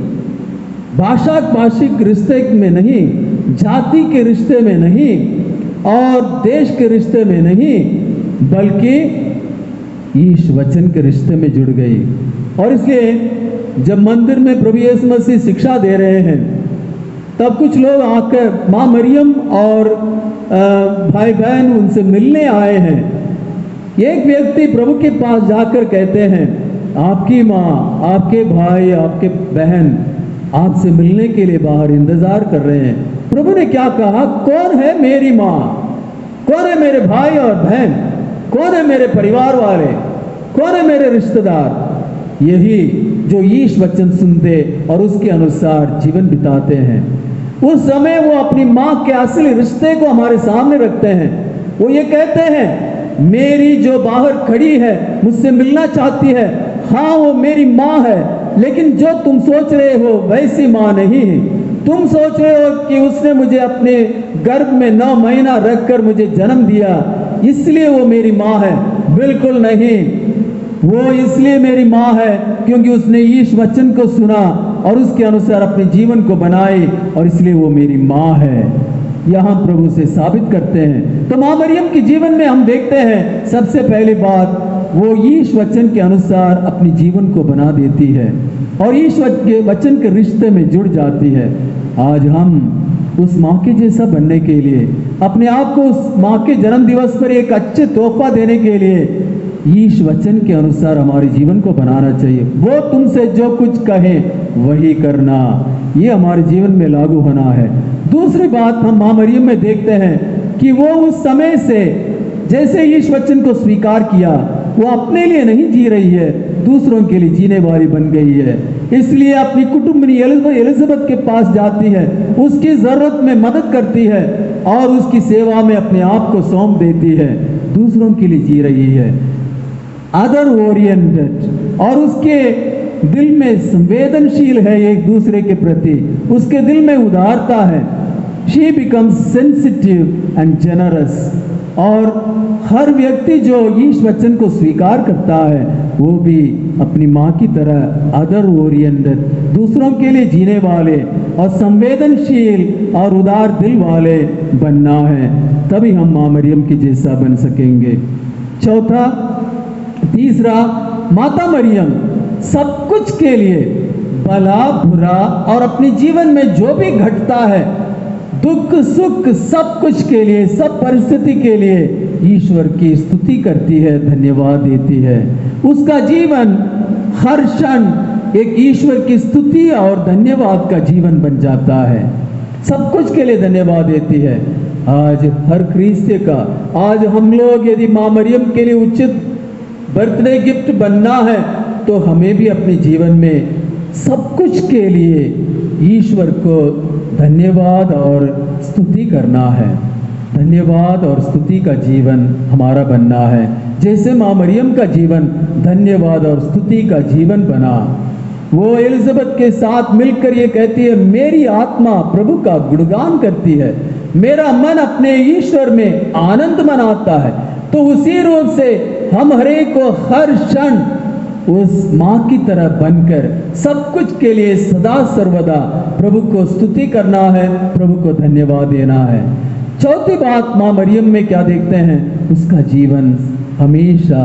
भाषिक रिश्ते में नहीं, जाति के रिश्ते में नहीं और देश के रिश्ते में नहीं, बल्कि ईश वचन के रिश्ते में जुड़ गई। और इसलिए जब मंदिर में प्रभु यीशु मसीह शिक्षा दे रहे हैं, तब कुछ लोग आकर माँ मरियम और भाई बहन उनसे मिलने आए हैं। एक व्यक्ति प्रभु के पास जाकर कहते हैं, आपकी माँ, आपके भाई, आपके बहन आपसे मिलने के लिए बाहर इंतजार कर रहे हैं। प्रभु ने क्या कहा? कौन है मेरी माँ, कौन है मेरे भाई और बहन, कौन है मेरे परिवार वाले, कौन है मेरे रिश्तेदार? यही जो ईश वचन सुनते और उसके अनुसार जीवन बिताते हैं। उस समय वो अपनी माँ के असली रिश्ते को हमारे सामने रखते हैं। वो ये कहते हैं, मेरी जो बाहर खड़ी है, मुझसे मिलना चाहती है, हाँ वो मेरी माँ है, लेकिन जो तुम सोच रहे हो वैसी माँ नहीं है। तुम सोच रहे हो कि उसने मुझे अपने गर्भ में 9 महीना रखकर मुझे जन्म दिया, इसलिए वो मेरी माँ है। बिल्कुल नहीं, वो इसलिए मेरी माँ है क्योंकि उसने ईश वचन को सुना और उसके अनुसार अपने जीवन को बनाए, और इसलिए वो मेरी माँ है। यहाँ प्रभु से साबित करते हैं। तो माँ मरियम के जीवन में हम देखते हैं, सबसे पहली बात, वो ईश वचन के अनुसार अपने जीवन को बना देती है और ईश वचन के रिश्ते में जुड़ जाती है। आज हम उस माँ के जैसा बनने के लिए, अपने आप को उस माँ के जन्म दिवस पर एक अच्छे तोहफा देने के लिए ईश वचन के अनुसार हमारे जीवन को बनाना चाहिए। वो तुमसे जो कुछ कहे वही करना, ये हमारे जीवन में लागू होना है। दूसरी बात हम माँ मरियम में देखते हैं कि वो उस समय से जैसे इस वचन को स्वीकार किया, वो अपने लिए नहीं जी रही है, दूसरों के लिए जीने वाली बन गई है। इसलिए अपनी कुटुंबनी एलिजाबेथ के पास जाती है, उसकी जरूरत में मदद करती है और उसकी सेवा में अपने आप को सौंप देती है, दूसरों के लिए जी रही है, अदर ओरिएंटेड, और उसके दिल में संवेदनशील है एक दूसरे के प्रति, उसके दिल में उदारता है। She becomes sensitive and generous. और हर व्यक्ति जो इस वचन को स्वीकार करता है वो भी अपनी माँ की तरह अदर ओरिएंटेड, दूसरों के लिए जीने वाले और संवेदनशील और उदार दिल वाले बनना है, तभी हम माँ मरियम के जैसा बन सकेंगे। तीसरा, माता मरियम सब कुछ के लिए, भला बुरा और अपने जीवन में जो भी घटता है, दुख सुख सब कुछ के लिए, सब परिस्थिति के लिए ईश्वर की स्तुति करती है, धन्यवाद देती है। उसका जीवन हर क्षण एक ईश्वर की स्तुति और धन्यवाद का जीवन बन जाता है, सब कुछ के लिए धन्यवाद देती है। आज हर क्रिस्ती का, आज हम लोग यदि माँ मरियम के लिए उचित बर्थडे गिफ्ट बनना है तो हमें भी अपने जीवन में सब कुछ के लिए ईश्वर को धन्यवाद और स्तुति करना है। धन्यवाद और स्तुति का जीवन हमारा बनना है, जैसे माँ मरियम का जीवन धन्यवाद और स्तुति का जीवन बना। वो एलिजाबेथ के साथ मिलकर ये कहती है, मेरी आत्मा प्रभु का गुणगान करती है, मेरा मन अपने ईश्वर में आनंद मनाता है। तो उसी रूप से हम हरेक को हर क्षण उस माँ की तरह बनकर सब कुछ के लिए सदा सर्वदा प्रभु को स्तुति करना है, प्रभु को धन्यवाद देना है। चौथी बात माँ मरियम में क्या देखते हैं, उसका जीवन हमेशा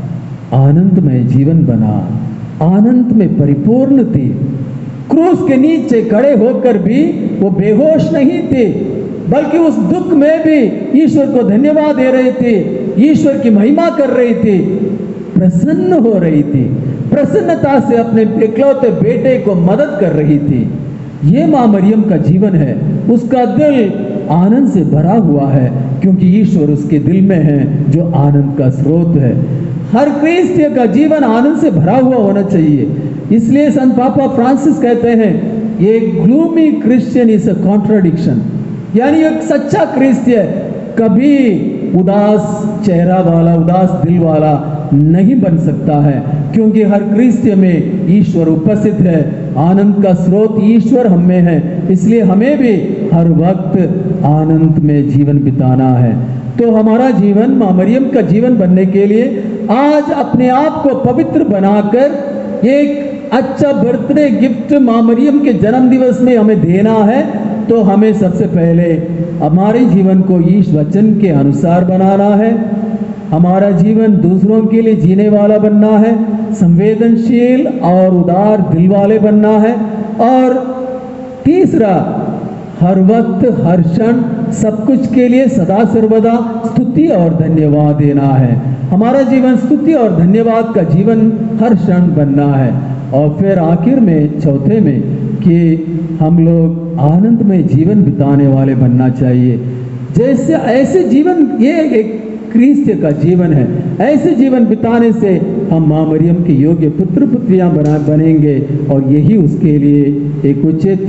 आनंदमय जीवन बना, आनंद में परिपूर्ण थी। क्रूस के नीचे खड़े होकर भी वो बेहोश नहीं थे, बल्कि उस दुख में भी ईश्वर को धन्यवाद दे रहे थे, ईश्वर की महिमा कर रही थी, प्रसन्न हो रही थी, प्रसन्नता से अपने इकलौते बेटे को मदद कर रही थी। ये माँ मरियम का जीवन है, उसका दिल आनंद से भरा हुआ है, क्योंकि ईश्वर उसके दिल में है जो आनंद का स्रोत है। हर क्रिस्टिय का जीवन आनंद से भरा हुआ होना चाहिए। इसलिए संत पापा फ्रांसिस कहते हैं, ये gloomy Christian is a contradiction, यानी एक सच्चा क्रिस्टिय कभी उदास चेहरा वाला, उदास दिल वाला नहीं बन सकता है, क्योंकि हर क्रिस्टिय में ईश्वर उपस्थित है, आनंद का स्रोत ईश्वर हम में है। इसलिए हमें भी हर वक्त आनंद में जीवन बिताना है। तो हमारा जीवन माँ मरियम का जीवन बनने के लिए आज अपने आप को पवित्र बनाकर एक अच्छा बर्थडे गिफ्ट माँ मरियम के जन्म दिवस में हमें देना है। तो हमें सबसे पहले हमारे जीवन को ईश वचन के अनुसार बनाना है, हमारा जीवन दूसरों के लिए जीने वाला बनना है, संवेदनशील और उदार दिल वाले बनना है, और तीसरा, हर वक्त हर क्षण सब कुछ के लिए सदा सर्वदा स्तुति और धन्यवाद देना है। हमारा जीवन स्तुति और धन्यवाद का जीवन हर क्षण बनना है। और फिर आखिर में चौथे में कि हम लोग आनंदमय जीवन बिताने वाले बनना चाहिए। जैसे ऐसे जीवन, ये एक क्रिस्ती का जीवन है, ऐसे जीवन बिताने से हम माँ मरियम के योग्य पुत्र पुत्रियां बनेंगे, और यही उसके लिए एक उचित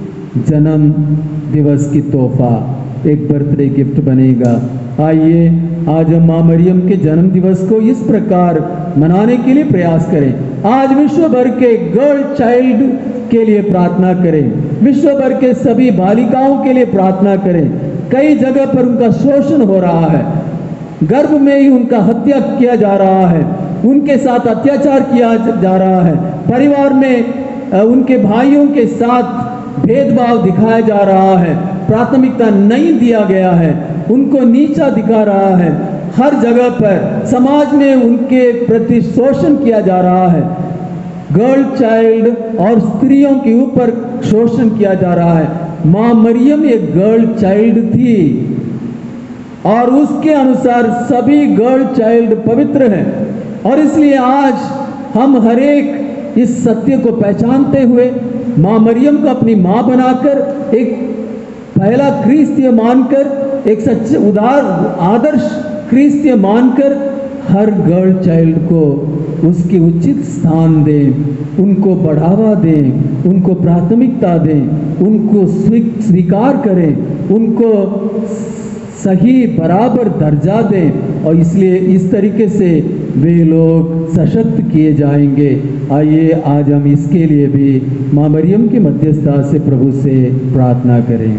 जन्म दिवस की तोहफा, एक बर्थडे गिफ्ट बनेगा। आइए आज हम माँ मरियम के जन्म दिवस को इस प्रकार मनाने के लिए प्रयास करें। आज विश्व भर के गर्ल चाइल्ड के लिए प्रार्थना करें, विश्व भर के सभी बालिकाओं के लिए प्रार्थना करें। कई जगह पर उनका शोषण हो रहा है, गर्भ में ही उनका हत्या किया जा रहा है, उनके साथ अत्याचार किया जा रहा है, परिवार में उनके भाइयों के साथ भेदभाव दिखाया जा रहा है, प्राथमिकता नहीं दिया गया है, उनको नीचा दिखा रहा है, हर जगह पर समाज में उनके प्रति शोषण किया जा रहा है। गर्ल चाइल्ड और स्त्रियों के ऊपर शोषण किया जा रहा है। माँ मरियम एक गर्ल चाइल्ड थी और उसके अनुसार सभी गर्ल चाइल्ड पवित्र हैं, और इसलिए आज हम हरेक इस सत्य को पहचानते हुए माँ मरियम को अपनी माँ बनाकर, एक पहला क्रिस्तीय मानकर, एक सच्चे उदार आदर्श क्रिस्तीय मानकर हर गर्ल चाइल्ड को उसके उचित स्थान दें, उनको बढ़ावा दें, उनको प्राथमिकता दें, उनको स्वीकार करें, उनको सही बराबर दर्जा दें, और इसलिए इस तरीके से वे लोग सशक्त किए जाएंगे। आइए आज हम इसके लिए भी माँ मरियम की मध्यस्थता से प्रभु से प्रार्थना करें।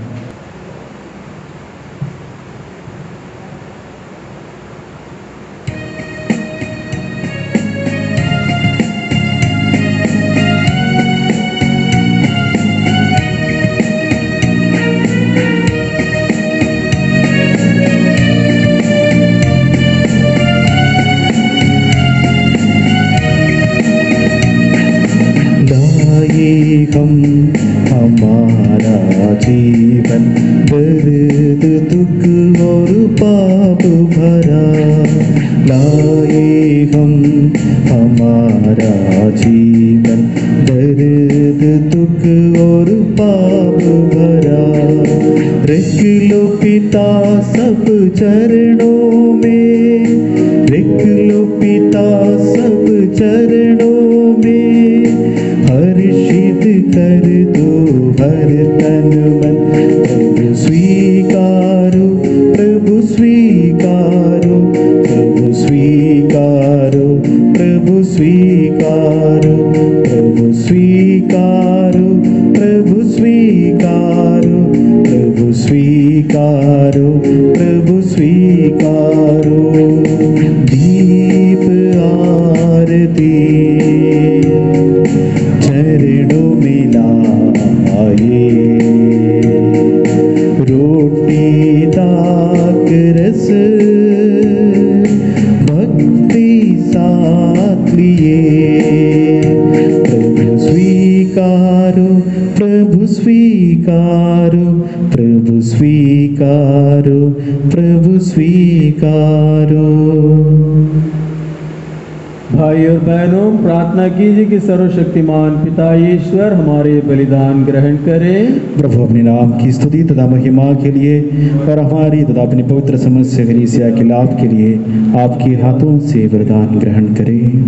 हम हमारा जीवन दर्द दुख और पाप भरा, लाए हम हमारा जीवन दर्द दुख और पाप भरा। रख लो पिता सब चरणों में, रख लो पिता सब चरणों में, हर्षित कर दो हर तन मन। प्रभु स्वीकारो, प्रभु स्वीकारो, प्रभु स्वीकारो, प्रभु स्वीकारो, प्रभु स्वीकारो, प्रभु स्वीकारो, प्रभु स्वीकारो, प्रभु स्वीकारो। दीप आरती चरणों में लाए, रोटी दाक रस भक्ति साथ लिए। प्रभु स्वीकारो, प्रभु स्वीकारो, प्रभु स्वीकारो, प्रभु स्वीकारो। भाई और बहनों, प्रार्थना कीजिए कि सर्वशक्तिमान पिता ईश्वर हमारे बलिदान ग्रहण करें। प्रभु अपने नाम की स्तुति तथा महिमा के लिए और हमारी तथा अपनी पवित्र समस्त कलीसिया के लाभ के लिए आपके हाथों से वरदान ग्रहण करें।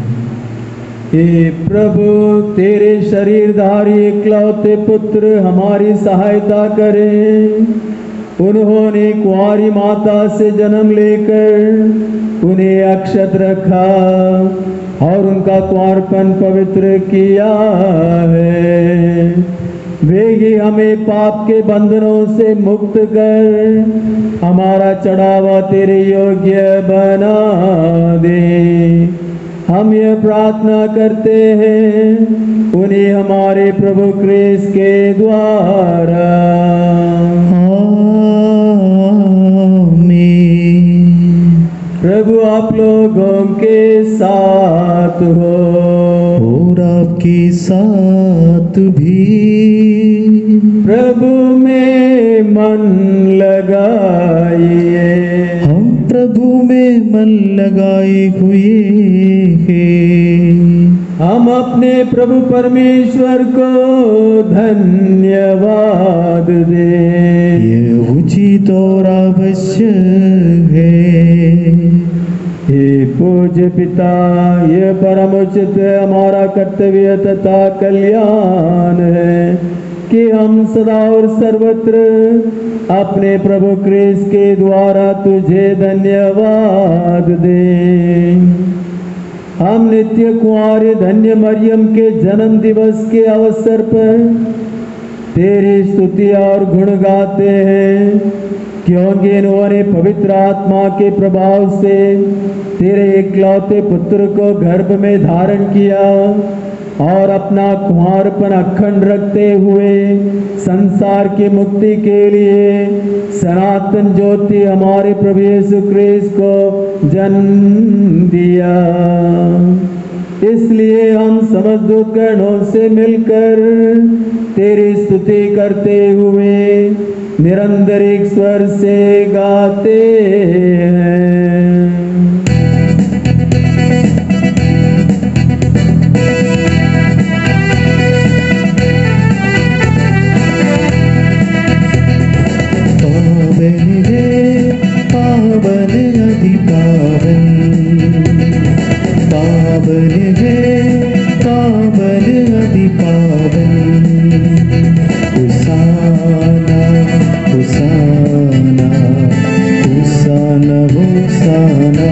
हे प्रभु, तेरे शरीरधारी इकलौते पुत्र हमारी सहायता करें। उन्होंने कुंवारी माता से जन्म लेकर उन्हें अक्षत रखा और उनका कुंवारपन पवित्र किया है। वे ही हमें पाप के बंधनों से मुक्त कर हमारा चढ़ावा तेरे योग्य बना दे। हम यह प्रार्थना करते हैं उन्हें हमारे प्रभु क्रिस्त के द्वारा। प्रभु आप लोगों के साथ हो और आपके साथ भी। प्रभु में मन लगाइए। हम प्रभु में मन लगाए हुए हैं। हम अपने प्रभु परमेश्वर को धन्यवाद दें। ये उचित और आवश्यक है। हे पूज्य पिता, यह परम उचित हमारा कर्तव्य तथा कल्याण है कि हम सदा और सर्वत्र अपने प्रभु क्रिस्त के द्वारा तुझे धन्यवाद दें। हम नित्य कुंवारी धन्य मरियम के जन्म दिवस के अवसर पर तेरी स्तुति और गुण गाते हैं, क्योंकि इन्होंने पवित्र आत्मा के प्रभाव से तेरे इकलौते पुत्र को गर्भ में धारण किया और अपना कुंवारपन अखंड रखते हुए संसार की मुक्ति के लिए सनातन ज्योति हमारे प्रभु यीशु क्रिस्त को जन्म दिया। इसलिए हम समस्त उपकरणों से मिलकर तेरी स्तुति करते हुए निरंतर एक स्वर से गाते हैं। पावन पावन है, पावन अति पावन। होसाना होसाना होसाना होसाना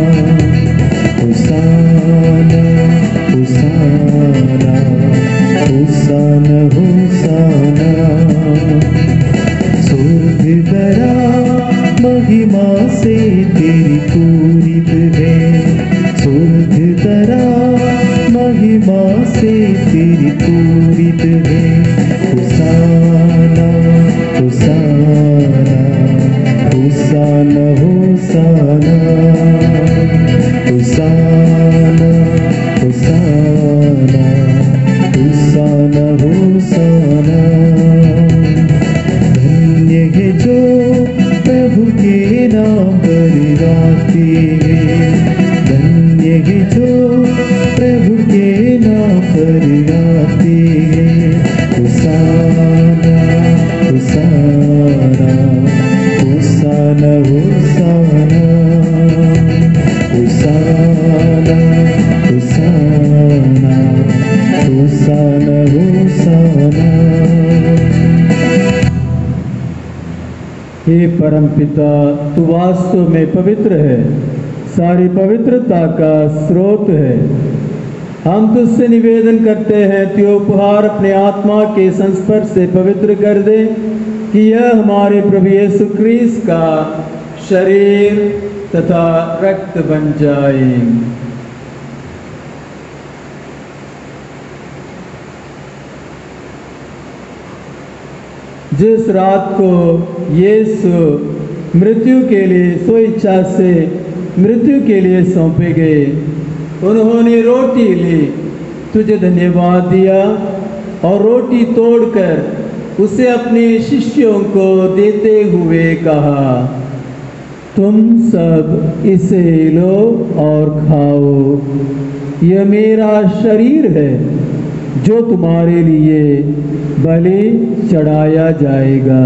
होसाना होसाना होसाना होसाना। स्वर्ग दरा महिमा से तेरी पूरित है, स्वर्ग दरा महिमा से तेरी पूरित है। होसाना होसाना होसाना होसाना होसाना होसाना होसाना होसाना। धन्य है जो प्रभु के नाम पर आते हैं, धन्य है जो प्रभु के नाम पर आते हैं। होसाना होसाना होसाना होसाना होसाना होसाना होसाना होसाना। हे परमपिता, तू वास्तव में पवित्र है, सारी पवित्रता का स्रोत है। हम तुझसे निवेदन करते हैं कि उपहार अपने आत्मा के संस्पर्श से पवित्र कर दे, कि यह हमारे प्रभु यीशु क्रिस्त का शरीर तथा रक्त बन जाए। जिस रात को यीशु मृत्यु के लिए स्वेच्छा से मृत्यु के लिए सौंपे गए, उन्होंने रोटी ली, तुझे धन्यवाद दिया और रोटी तोड़कर उसे अपने शिष्यों को देते हुए कहा, तुम सब इसे लो और खाओ, यह मेरा शरीर है जो तुम्हारे लिए बलि चढ़ाया जाएगा।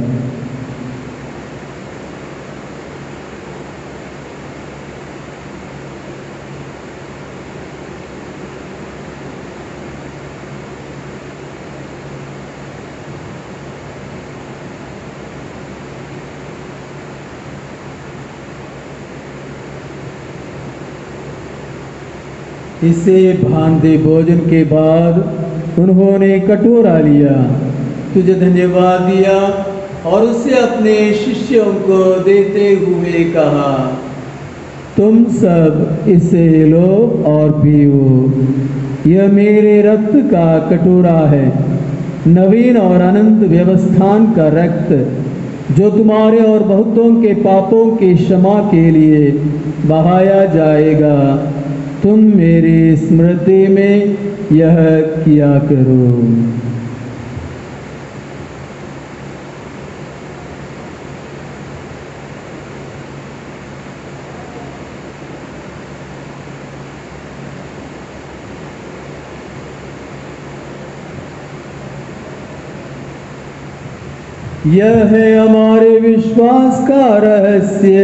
इसे भांति भोजन के बाद उन्होंने कटोरा लिया, तुझे धन्यवाद दिया और उसे अपने शिष्यों को देते हुए कहा, तुम सब इसे लो और पियो, यह मेरे रक्त का कटोरा है, नवीन और अनंत व्यवस्थान का रक्त, जो तुम्हारे और बहुतों के पापों की क्षमा के लिए बहाया जाएगा। तुम मेरी स्मृति में यह किया करो। यह है हमारे विश्वास का रहस्य।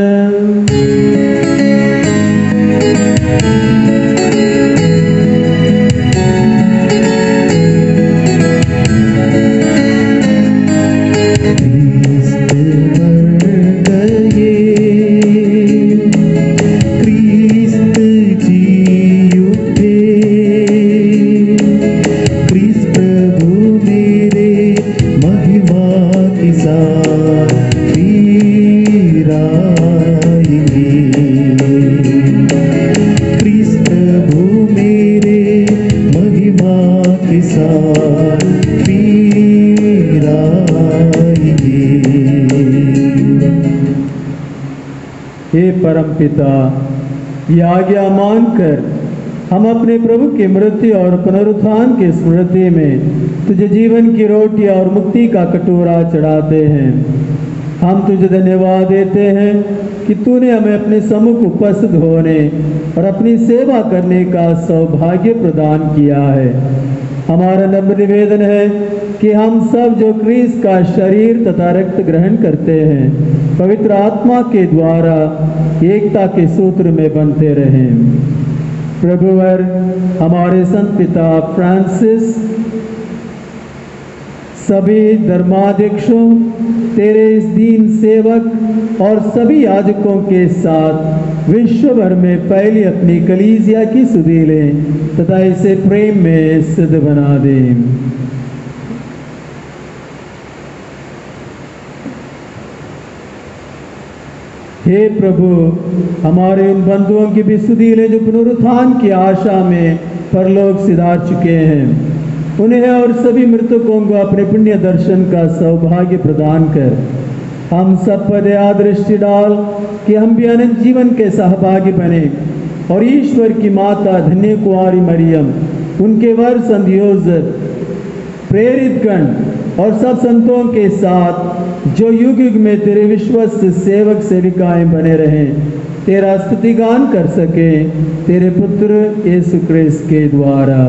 हे परमपिता, यह आज्ञा मानकर हम अपने प्रभु की मृत्यु और पुनरुत्थान की स्मृति में तुझे जीवन की रोटी और मुक्ति का कटोरा चढ़ाते हैं। हम तुझे धन्यवाद देते हैं कि तूने हमें अपने सम्मुख उपस्थित होने और अपनी सेवा करने का सौभाग्य प्रदान किया है। हमारा नम्र निवेदन है कि हम सब जो क्रिस्त का शरीर तथा रक्त ग्रहण करते हैं, पवित्र आत्मा के द्वारा एकता के सूत्र में बनते रहें। प्रभुवर हमारे संत पिता फ्रांसिस, सभी धर्माध्यक्षों, तेरे इस दीन सेवक और सभी याजकों के साथ विश्व भर में फैली अपनी कलीसिया की सुधि लें तथा इसे प्रेम में सिद्ध बना दें। हे प्रभु, हमारे उन बंधुओं की भी सुधि ले जो पुनरुत्थान की आशा में परलोक सिधार चुके हैं। उन्हें और सभी मृतकों को अपने पुण्य दर्शन का सौभाग्य प्रदान कर हम सब पर दया दृष्टि डाल कि हम भी अनंत जीवन के सहभागी बने और ईश्वर की माता धन्य कुंवारी मरियम, उनके वर संत योसेफ, प्रेरित गण और सब संतों के साथ जो युग युग में तेरे विश्वस्त सेवक सेविकाएं बने रहें, तेरा स्तुतिगान कर सके तेरे पुत्र यीशु क्रिस्त के द्वारा।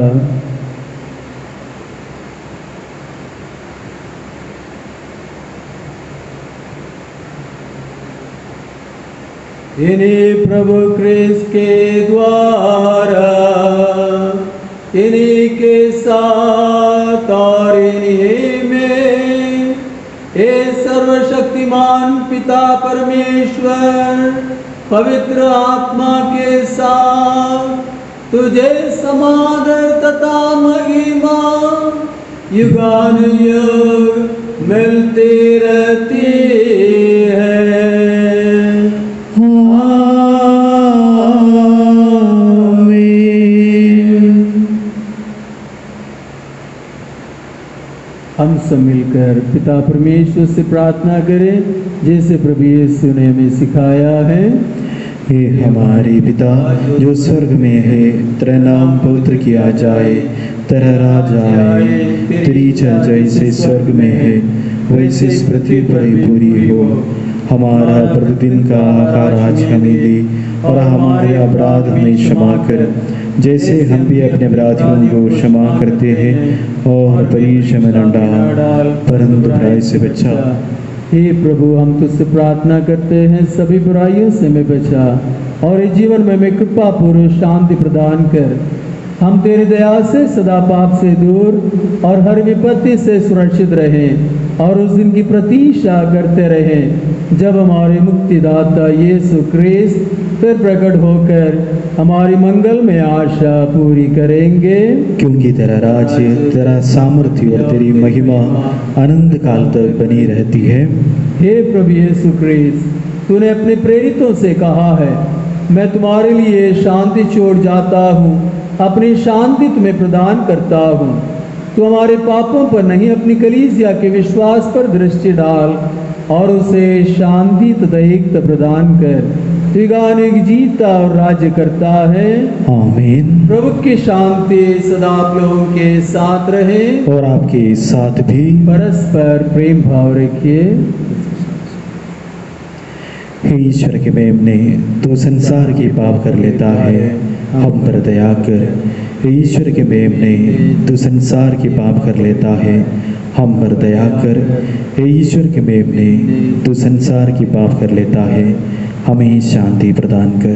इन्हीं प्रभु क्रिस्त के द्वारा, इन्हीं के साथ और इन्हीं में हे सर्वशक्तिमान पिता परमेश्वर पवित्र आत्मा के साथ तुझे समादर तथा महिमा युगानुयुग मिलती रहती है। हम सब मिलकर पिता परमेश्वर से प्रार्थना करें जैसे प्रभु यीशु ने हमें सिखाया है। हे हमारे पिता जो स्वर्ग में है, तेरा नाम पवित्र किया जाए, तेरा राज आए, तेरी इच्छा जैसे स्वर्ग में है वैसे इस पृथ्वी पर ही पूरी हो। हमारा प्रतिदिन का आहार आज हमें दे और हमारे अपराध हमें क्षमा कर जैसे हम भी अपने अपराधियों को क्षमा करते हैं, और परीक्षा में न डाल परंतु बुराई से बचा। हे प्रभु, हम तुझसे प्रार्थना करते हैं सभी बुराइयों से हमें बचा और इस जीवन में हमें कृपा पूर्व शांति प्रदान कर। हम तेरी दया से सदा पाप से दूर और हर विपत्ति से सुरक्षित रहें और उस दिन की प्रतीक्षा करते रहें जब हमारे मुक्तिदाता यीशु क्रिस्त फिर प्रकट होकर हमारी मंगल में आशा पूरी करेंगे। क्योंकि तेरा राज्य, तेरा सामर्थ्य और तेरी महिमा अनंत काल तक बनी रहती है। हे प्रभु यीशु क्रिस्त, तूने अपने प्रेरितों से कहा है, मैं तुम्हारे लिए शांति छोड़ जाता हूँ, अपनी शांति तुम्हें प्रदान करता हूँ। तू हमारे पापों पर नहीं, अपनी कलीसिया के विश्वास पर दृष्टि डाल और उसे शांति तथा एकता प्रदान कर। युगानुयुग जीता और राज्य करता है। आमीन। प्रभु की शांति सदा आप लोगों के साथ रहे और आपके साथ भी। परस्पर प्रेम भाव रखिए। हे ईश्वर के मेमने, तो संसार की पाप कर लेता है, हम पर दया कर। हे ईश्वर के मेमने, तो संसार की पाप कर लेता है, हम पर दया कर। हे ईश्वर के मेमने, तो संसार की पाप कर लेता है, हमें शांति प्रदान कर।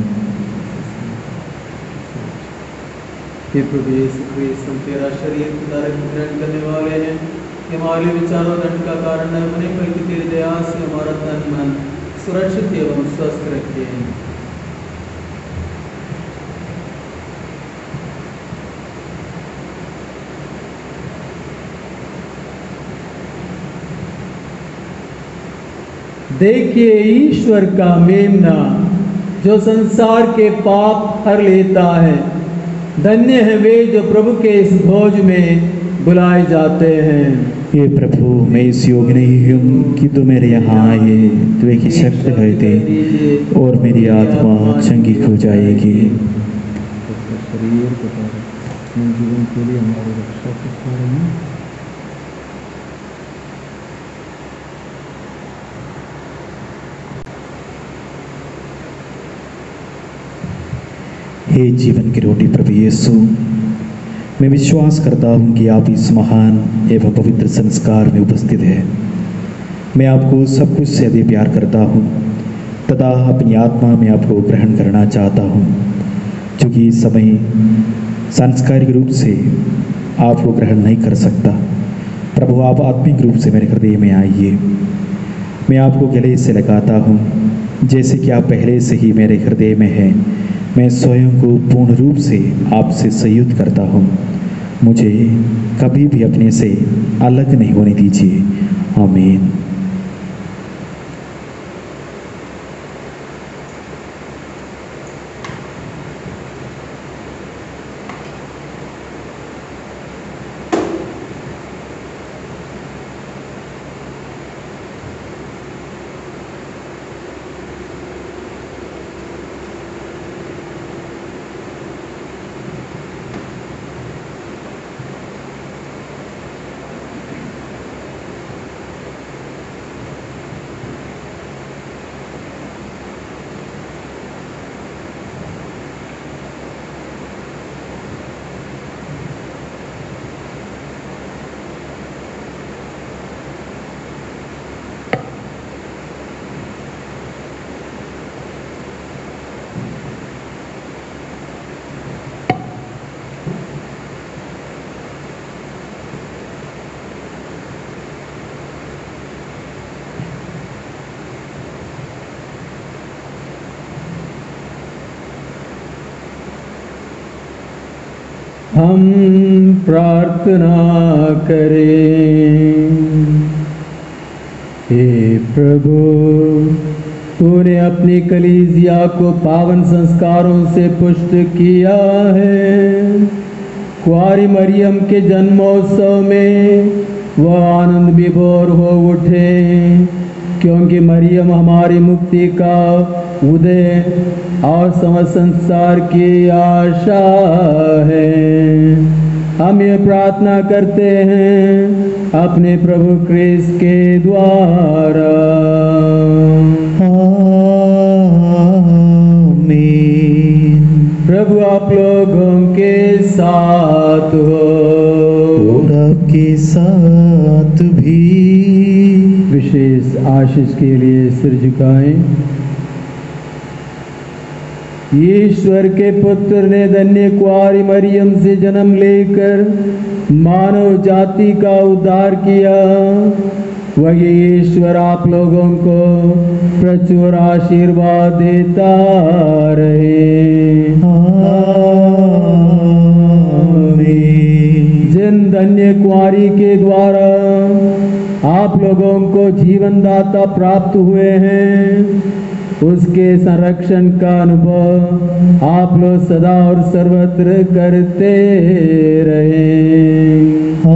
हे प्रभु यीशु क्रिस्त, हम तेरा शरीर तथा रक्त ग्रहण करने वाले हैं, हमारे विचारों दंड का कारण न बने, बल्कि तेरी दया से हमारा तन मन सुरक्षित एवं स्वस्थ रखे। देखिए ईश्वर का मेमना जो संसार के पाप हर लेता है। धन्य है वे जो प्रभु के इस भोज में बुलाए जाते हैं। ये प्रभु, मैं इस योग नहीं हूँ कि तू मेरे यहाँ आए, तू एक शब्द कह दे और मेरी आत्मा चंगी हो जाएगी। शरीर जीवन के लिए हमारी रक्षा करता रहे। हे जीवन की रोटी प्रभु यीशु, मैं विश्वास करता हूँ कि आप इस महान एवं पवित्र संस्कार में उपस्थित हैं। मैं आपको सब कुछ से अधिक प्यार करता हूँ तथा अपनी आत्मा में आपको ग्रहण करना चाहता हूँ। क्योंकि इस समय सांस्कारिक रूप से आपको ग्रहण नहीं कर सकता। प्रभु आप आत्मिक रूप से मेरे हृदय में आइए। मैं आपको गले से लगाता हूँ जैसे कि आप पहले से ही मेरे हृदय में हैं। मैं स्वयं को पूर्ण रूप से आपसे संयुक्त करता हूँ। मुझे कभी भी अपने से अलग नहीं होने दीजिए। आमीन। हम प्रार्थना करें। हे प्रभु, तूने अपनी कलीसिया को पावन संस्कारों से पुष्ट किया है। कुंवारी मरियम के जन्मोत्सव में वह आनंद विभोर हो उठे, क्योंकि मरियम हमारी मुक्ति का उदय और समस्त संसार की आशा है। हम ये प्रार्थना करते हैं अपने प्रभु क्रिस्त के द्वारा। आमीन। प्रभु आप लोगों के साथ हो और आपके साथ भी। विशेष आशीष के लिए सिर झुकाएं। ईश्वर के पुत्र ने धन्य कुंवारी मरियम से जन्म लेकर मानव जाति का उद्धार किया। वही ईश्वर आप लोगों को प्रचुर आशीर्वाद देता रहे। आमीन। जिन धन्य कुंवारी के द्वारा आप लोगों को जीवन दाता प्राप्त हुए हैं, उसके संरक्षण का अनुभव आप लोग सदा और सर्वत्र करते रहे।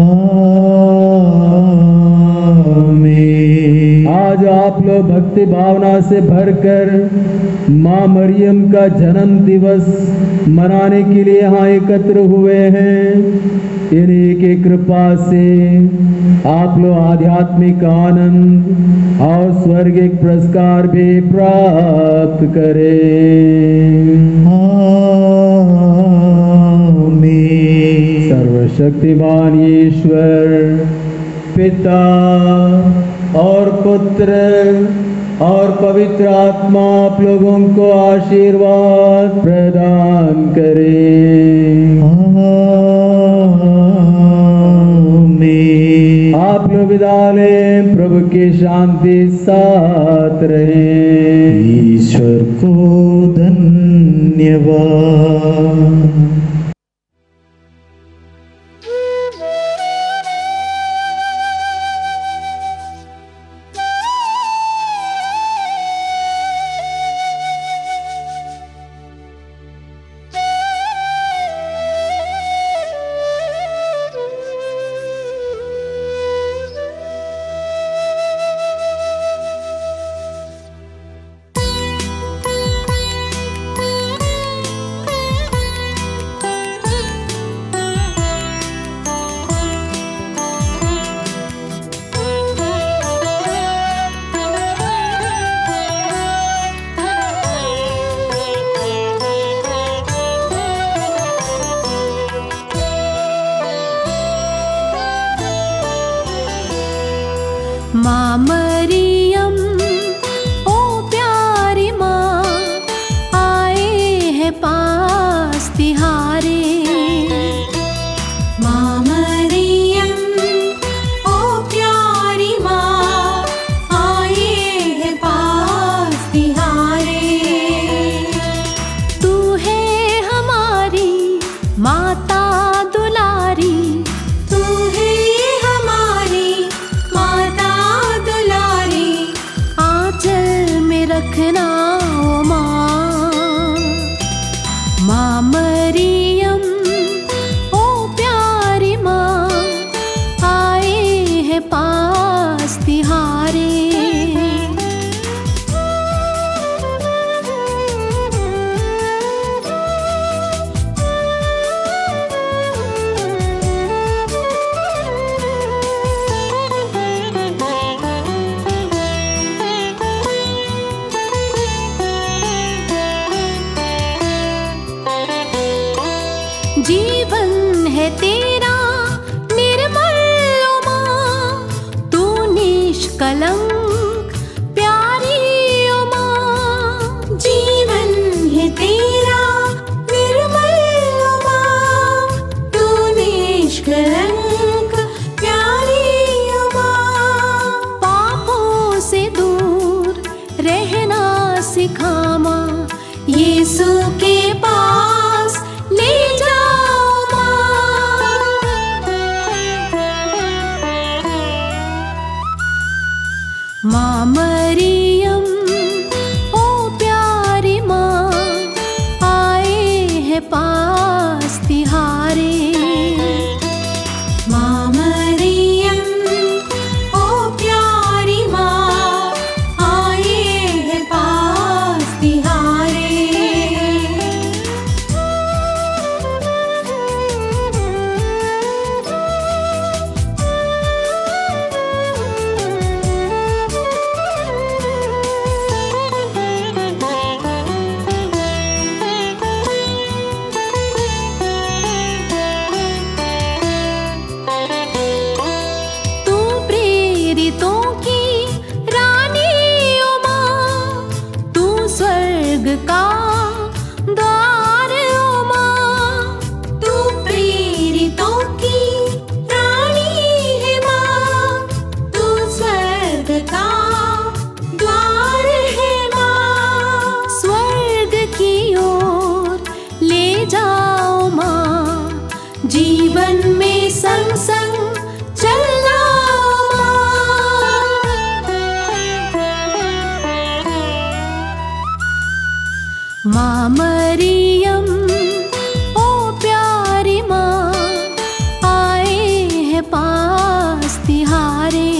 आमीन। आज आप लोग भक्ति भावना से भरकर माँ मरियम का जन्म दिवस मनाने के लिए यहाँ एकत्र हुए हैं। इन्हीं की कृपा से आप लोग आध्यात्मिक आनंद और स्वर्गिक पुरस्कार भी प्राप्त करें। आमीन। सर्वशक्तिमान ईश्वर पिता और पुत्र और पवित्र आत्मा आप लोगों को आशीर्वाद प्रदान करे। आमीन। आप लोग विदा लें। प्रभु की शांति साथ रहे। ईश्वर को धन्यवाद। माँ मरियम ओ प्यारी माँ आए हैं पास माता दुलारी, तू है हमारी माता दुलारी, आंचल में रखना ओ माँ। माँ मरियम ओ प्यारी माँ, आए हैं पास तिहारे। जीवन है तेरा निर्मल ओ माँ, तू निष्कलंक प्यारी ओ माँ। जीवन है तेरा निर्मल ओ माँ, तू निष्कलंक प्यारी ओ माँ। पापों से दूर रहना सिखा माँ, यीशु के पास ले जाओ माँ। माँ मरियम ओ प्यारी माँ, आए हैं पास तिहारे। माँ मरियम ओ प्यारी माँ, आए हैं पास तिहारे। तू प्रेरितों की रानी ओ माँ, तू स्वर्ग का द्वार ओ माँ। तू प्रेरितों की रानी है माँ, तू स्वर्ग का द्वार है माँ। स्वर्ग की ओर ले जाओ माँ, जीवन में संग संग चलना माँ मरियम ओ प्यारी माँ, आए हैं पास तिहारे।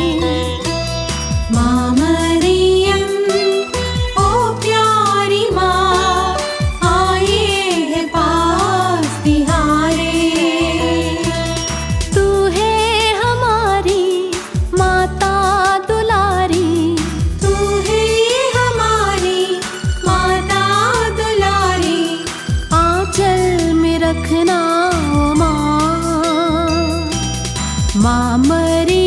माँ मरियम ओ प्यारी माँ, आए हैं पास तिहारे। तू है हमारी माता दुलारी, तू है हमारी माता दुलारी, आंचल में रखना ओ माँ। माँ मरियम